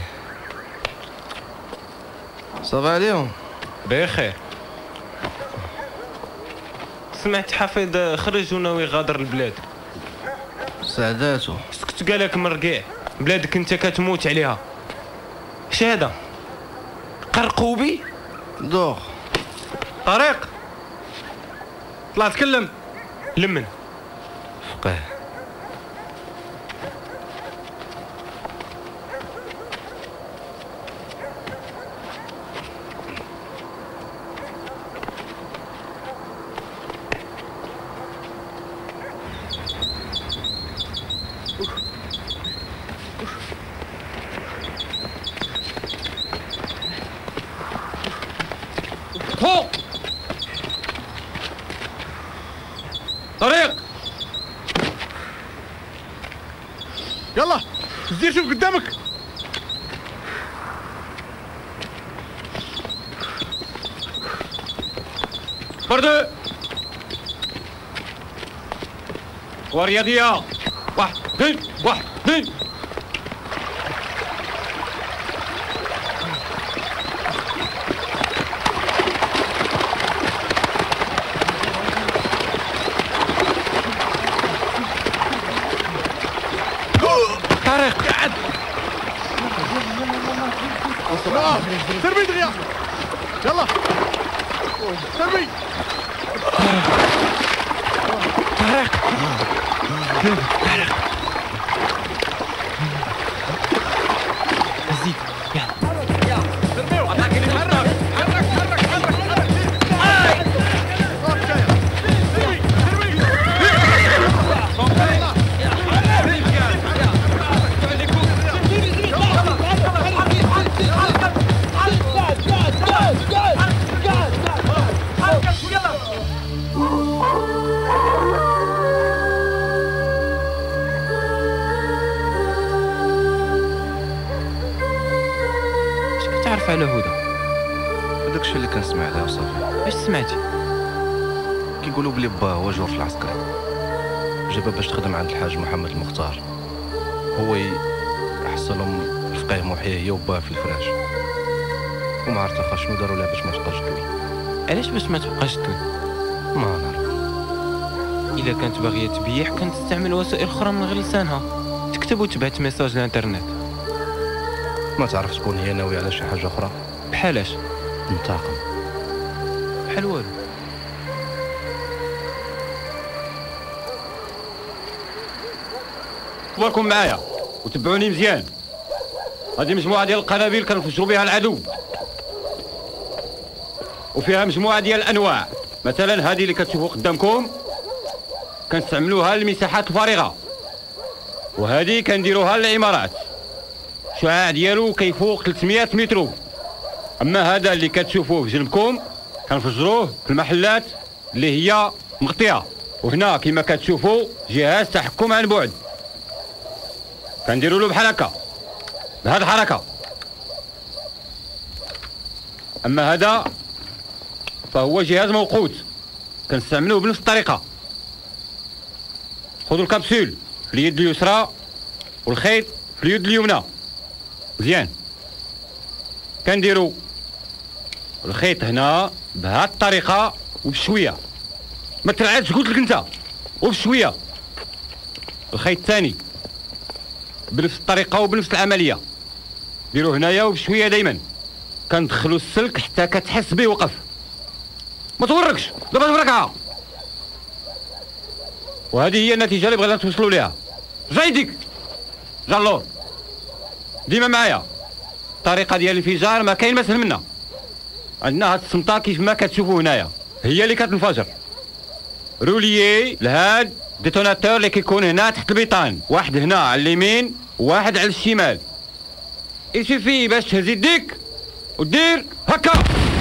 صافا عليهم بخير. سمعت حفيظ خرج وناوي غادر البلاد. سعداتو. سكت قالك مرقيع بلادك انت كتموت عليها. شهاده قرقوبي دوخ طريق طلع تكلم لمن فقيه. فوق طريق يلا زير شوف قدامك. برد ورياضية واحد اثنين واحد اثنين. طارق قعد. سربي دغيا يلا سربي. طارق طارق زيد يلا سربيو عطاك اللي حرك حرك حرك حرك حرك. تعرف على هدى؟ هذاك الشيء اللي كنسمع عليه وصافي. اش سمعتي؟ كيقولوا بلي با هو جورج العسكري جابها باش تخدم عند الحاج محمد المختار، هو يحصلهم الفقيه محيي هي وباه في الفراش، وما عرفت اخا شنو داروا لها باش ما تبقاش تدوي. علاش باش ما تبقاش تدوي؟ ما نعرف. الا كانت باغيه تبيح كانت تستعمل وسائل اخرى من غير لسانها، تكتب وتبعت ميساج للانترنت. ما تعرف تكون هي ناويه على شي حاجه اخرى؟ بحالاش؟ ننتقم. بحال والو. خبركم معايا وتبعوني مزيان. هذه مجموعه ديال القنابل كنفجروا بها العدو، وفيها مجموعه ديال الانواع. مثلا هذه اللي كتشوفوا قدامكم كنستعملوها للمساحات الفارغه، وهذه كنديروها للعمارات. الشعاع ديالو كيفوق ثلاثمية متر. اما هذا اللي كتشوفوه في جنبكم كنفجروه في المحلات اللي هي مغطيه، وهنا كما كتشوفوا جهاز تحكم عن بعد كنديروا له بحال هكا بهذه الحركه. اما هذا فهو جهاز موقوت كنستعملوه بنفس الطريقه. خذوا الكبسول في اليد اليسرى والخيط في اليد اليمنى مزيان. كنديروا الخيط هنا بهذه الطريقه وبشويه، ما تلعبش قلت لك انت، وبشويه. الخيط الثاني بنفس الطريقه وبنفس العمليه، ديروا هنايا وبشويه دائما. كندخلوا السلك حتى كتحس به وقف، ما توركش دابا توركها. وهذه هي النتيجه اللي بغينا توصلوا ليها. جا يديك جا اللور ديما معايا. الطريقه ديال الانفجار ما كاين مسهل منها. عندنا هاد السمطه كيف ما كتشوفوا هنايا هي اللي كتنفجر. روليي لهاد ديتوناتور اللي كيكون هنا تحت البيطان، واحد هنا على اليمين وواحد على الشمال. يسيفي باش تهز يديك ودير هكا.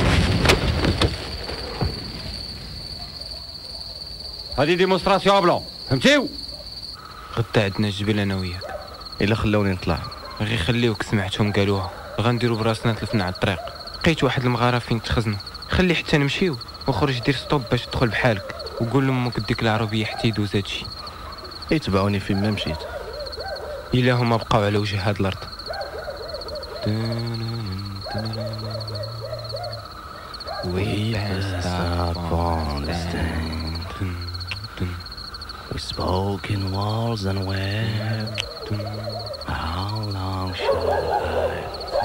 هذه ديمونستراسيون بلون، فهمتيو؟ غدا عندنا الجبل انا وياك. الا خلوني نطلع غير خليوك، سمعتهم قالوها. غنديروا براسنا تلفنا على الطريق. لقيت واحد المغاره فين تخزنوا، خلي حتى نمشيو وخرج دير ستوب باش تدخل بحالك، وقول لامك ديك العربيه حتى يدوز هادشي. يتبعوني فين ما مشيت. الا هما بقاو على وجه هاد الارض. We passed upon this thing. We spoke in walls and web. How long should I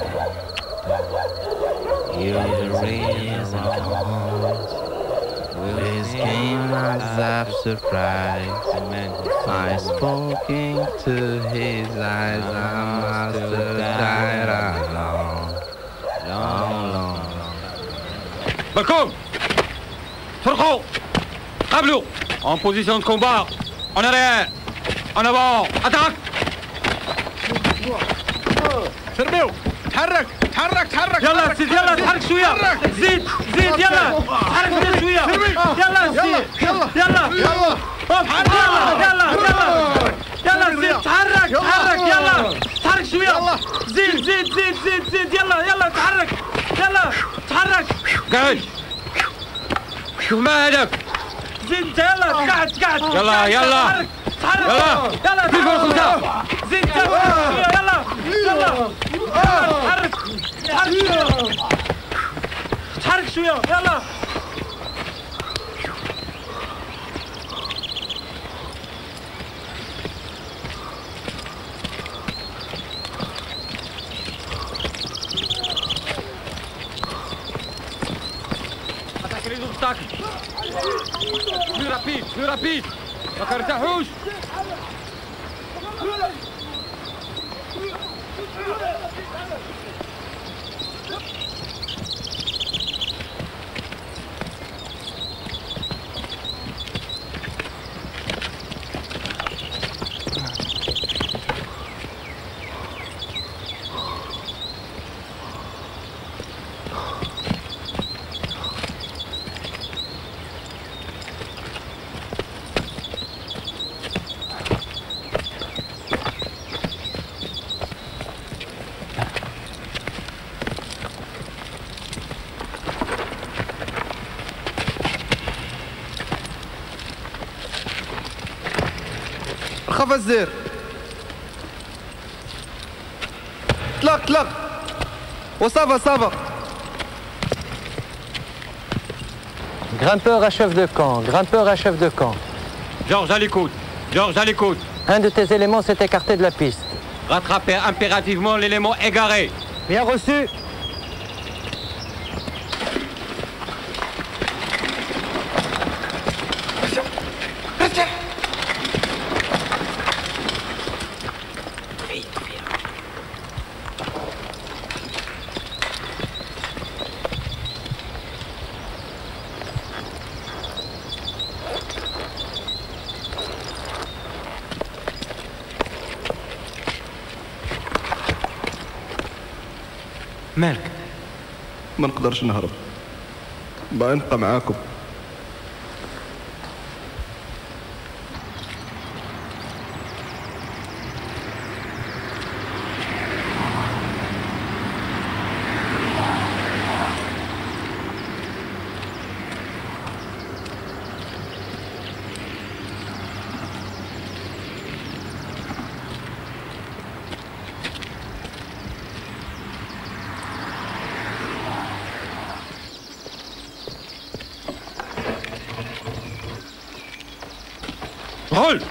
stay? You raise and comes with games of surprise. I spoke into his eyes. I must have died alone, long, long. بالكم فرقوا قابلوا en position de combat en arrière en avant attaque. شربيو تحرك تحرك تحرك. يلا سيد يلا تحرك شويه. زيد زيد يلا تحرك زيد شويه. يلا زيد يلا يلا يلا يلا يلا يلا زيد تحرك تحرك يلا تحرك شويه. زيد زيد زيد زيد زيد يلا يلا تحرك يلا تحرك. قعد شوف ما هدف. زيد انت يلا قعد قعد. يلا يلا تحرك يلا يلا في فرصة. زيد شويه يلا يلا تحرك تحرك تحرك شويه يلا. Attaquez les obstacles. Plus rapide, plus rapide. ما كرتاحوش. خف الزير. طلق طلق وصافا صافا. Grimpeur à chef de camp, grimpeur à chef de camp. Georges à l'écoute, Georges à l'écoute. Un de tes éléments s'est écarté de la piste. Rattrapez impérativement l'élément égaré. Bien reçu. مالك؟ ما نقدرش نهرب، باغي نبقى معاكم. Roule.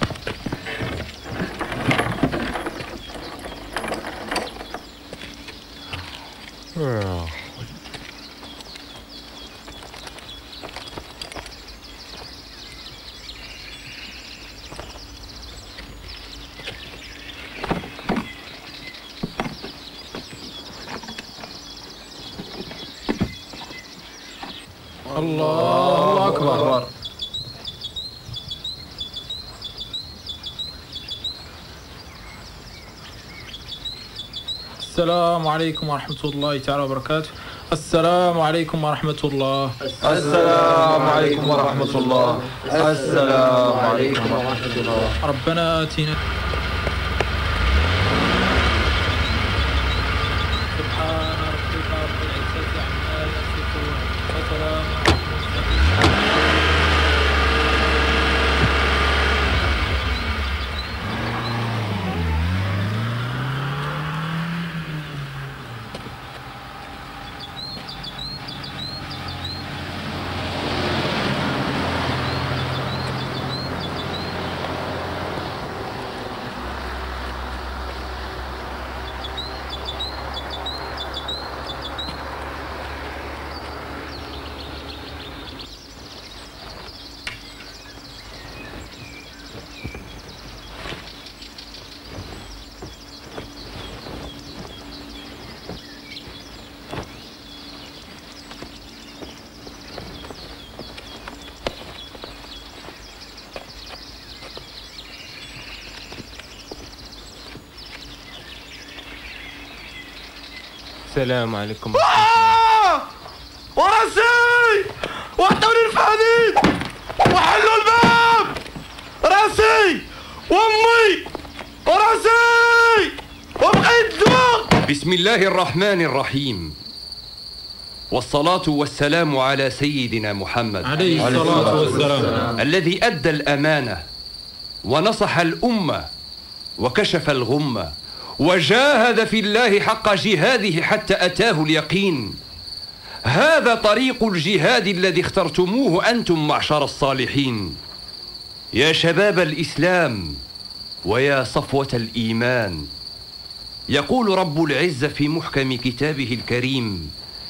الله أكبر. السلام عليكم ورحمة الله تعالى وبركاته. السلام عليكم ورحمة الله. السلام عليكم ورحمة الله. السلام عليكم ورحمة الله. ربنا آتنا سبحان ربك رب العزة عما يصفون وسلام على المرسلين. السلام عليكم. آه! وراسي وعطوني الفهدين وحلوا الباب. راسي وامي وراسي وبقيت الدواء. بسم الله الرحمن الرحيم، والصلاة والسلام على سيدنا محمد عليه الصلاة والسلام، الذي أدى الأمانة ونصح الأمة وكشف الغمة وجاهد في الله حق جهاده حتى أتاه اليقين. هذا طريق الجهاد الذي اخترتموه أنتم معشر الصالحين. يا شباب الإسلام ويا صفوة الإيمان، يقول رب العزة في محكم كتابه الكريم: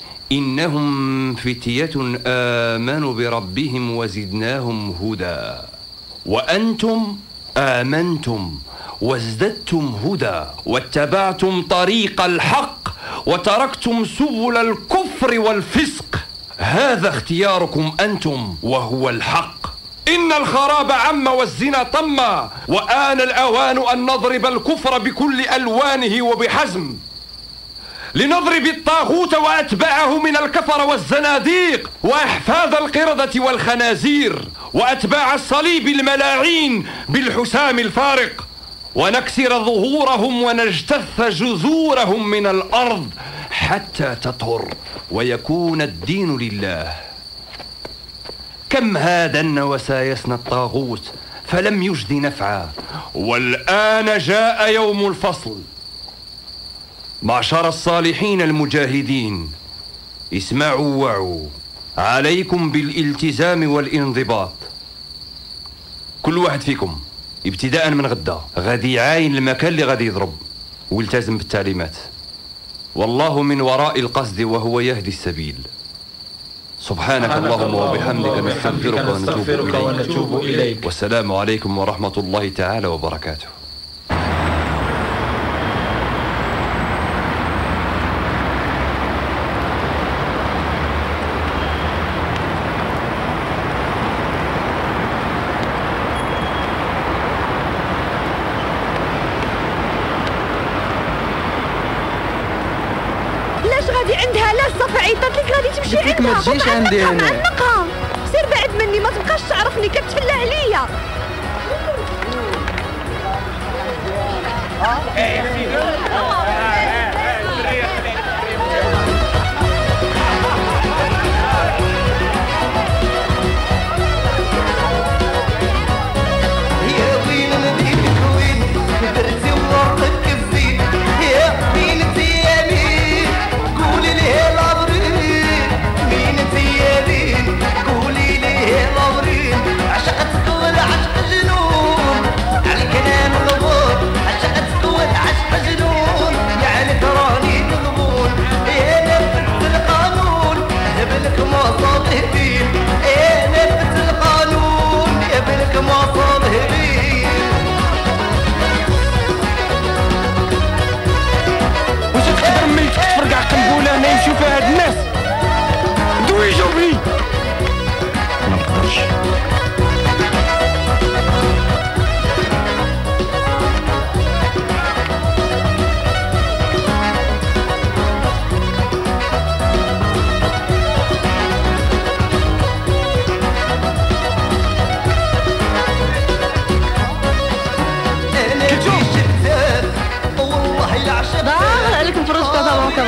إنهم فتية آمنوا بربهم وزدناهم هدى. وأنتم آمنتم وازددتم هدى واتبعتم طريق الحق وتركتم سبل الكفر والفسق. هذا اختياركم أنتم وهو الحق. إن الخراب عم والزنا طم، وآن الأوان أن نضرب الكفر بكل ألوانه وبحزم، لنضرب الطاغوت وأتباعه من الكفر والزناديق وأحفاد القردة والخنازير وأتباع الصليب الملاعين بالحسام الفارق، ونكسر ظهورهم ونجتث جذورهم من الأرض حتى تطهر ويكون الدين لله. كم هادن وسايسنا الطاغوت فلم يجد نفعا، والآن جاء يوم الفصل. معشر الصالحين المجاهدين، اسمعوا وعوا، عليكم بالالتزام والانضباط. كل واحد فيكم ابتداء من غدا غادي يعاين المكان اللي غادي يضرب ويلتزم بالتعليمات، والله من وراء القصد وهو يهدي السبيل. سبحانك اللهم وبحمدك نستغفرك ونتوب إليك، والسلام عليكم ورحمة الله تعالى وبركاته. عندها لا الصفا عيطات لك غادي تمشي عندها. ما تجيش عندي هنا. معنقها سير بعد مني، ما تبقاش تعرفني كتفلى عليا.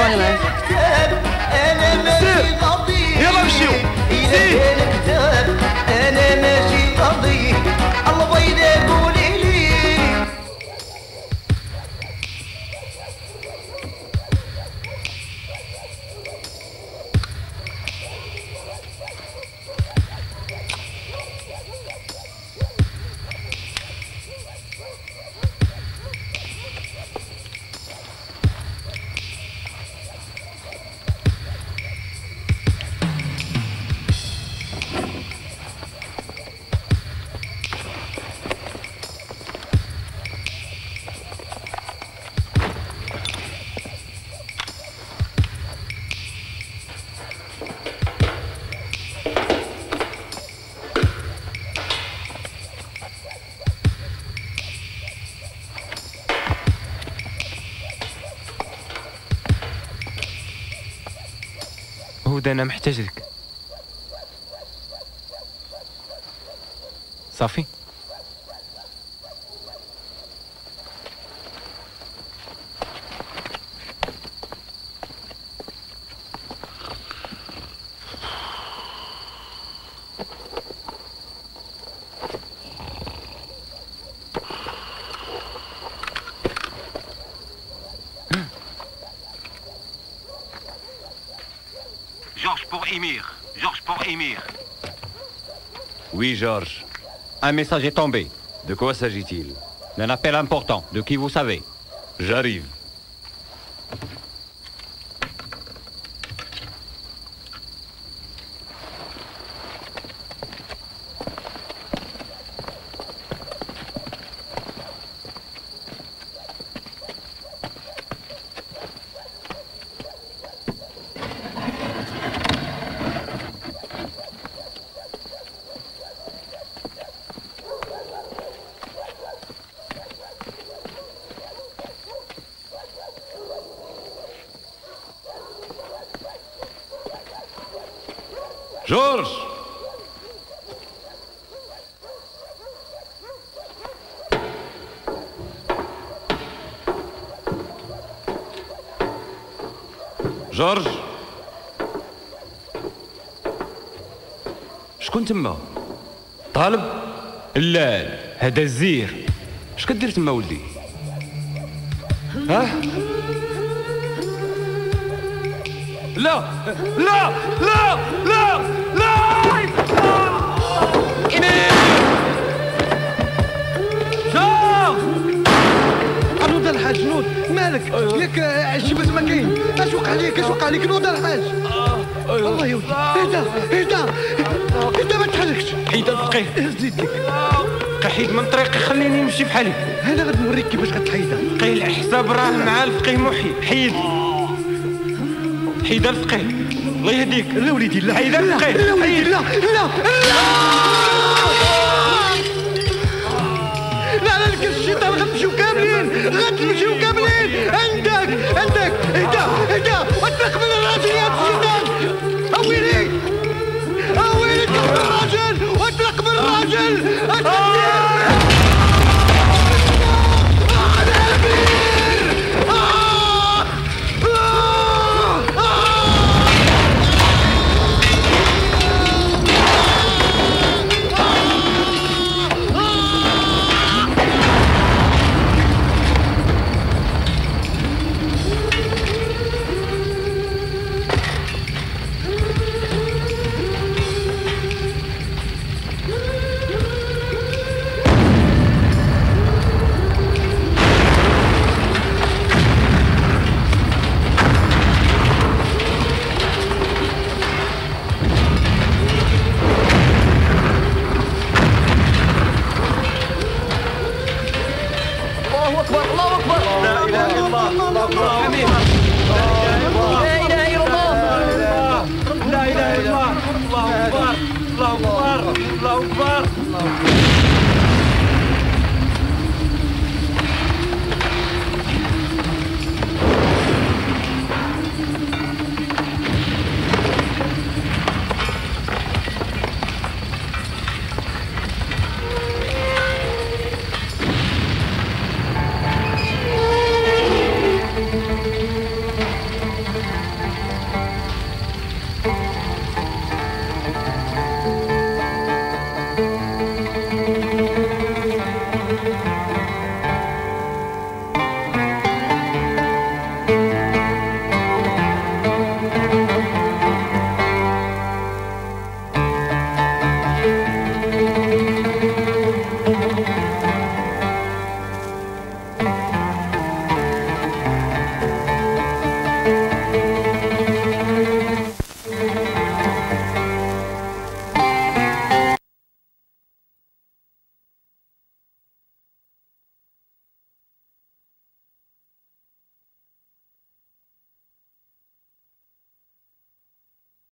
راني معاك. سير يلا نمشيو. سير انا ماشي قاضي البيض قولي لي. هدى أنا محتاج لك. صافي؟ Georges pour Émir. Georges pour Émir. Oui, Georges. Un message est tombé. De quoi s'agit-il? D'un appel important. De qui vous savez? J'arrive. Georges! جورج شكون تما؟ طالب؟ لا هذا الزير. اش كدير تما ولدي؟ ها؟ لا لا لا لا لا جورج نوض الحاج نوض مالك ياك عجبت ما كاين اش وقع ليك اش وقع ليك نوض الحاج الله يا ولدي اهدى اهدى اهدى ما تحركش حيد الفقيه زيد لك حيد من طريقي خليني نمشي بحالي انا غادي نوريك كيفاش غتحيدها فقيه الحساب راه مع الفقيه محي حيد حيد الفقيه الله يهديك لا وليدي لا حيد الفقيه لا وليدي لا لا لا لا لك الشيطان غتمشيو كاملين غتمشيو كاملين انت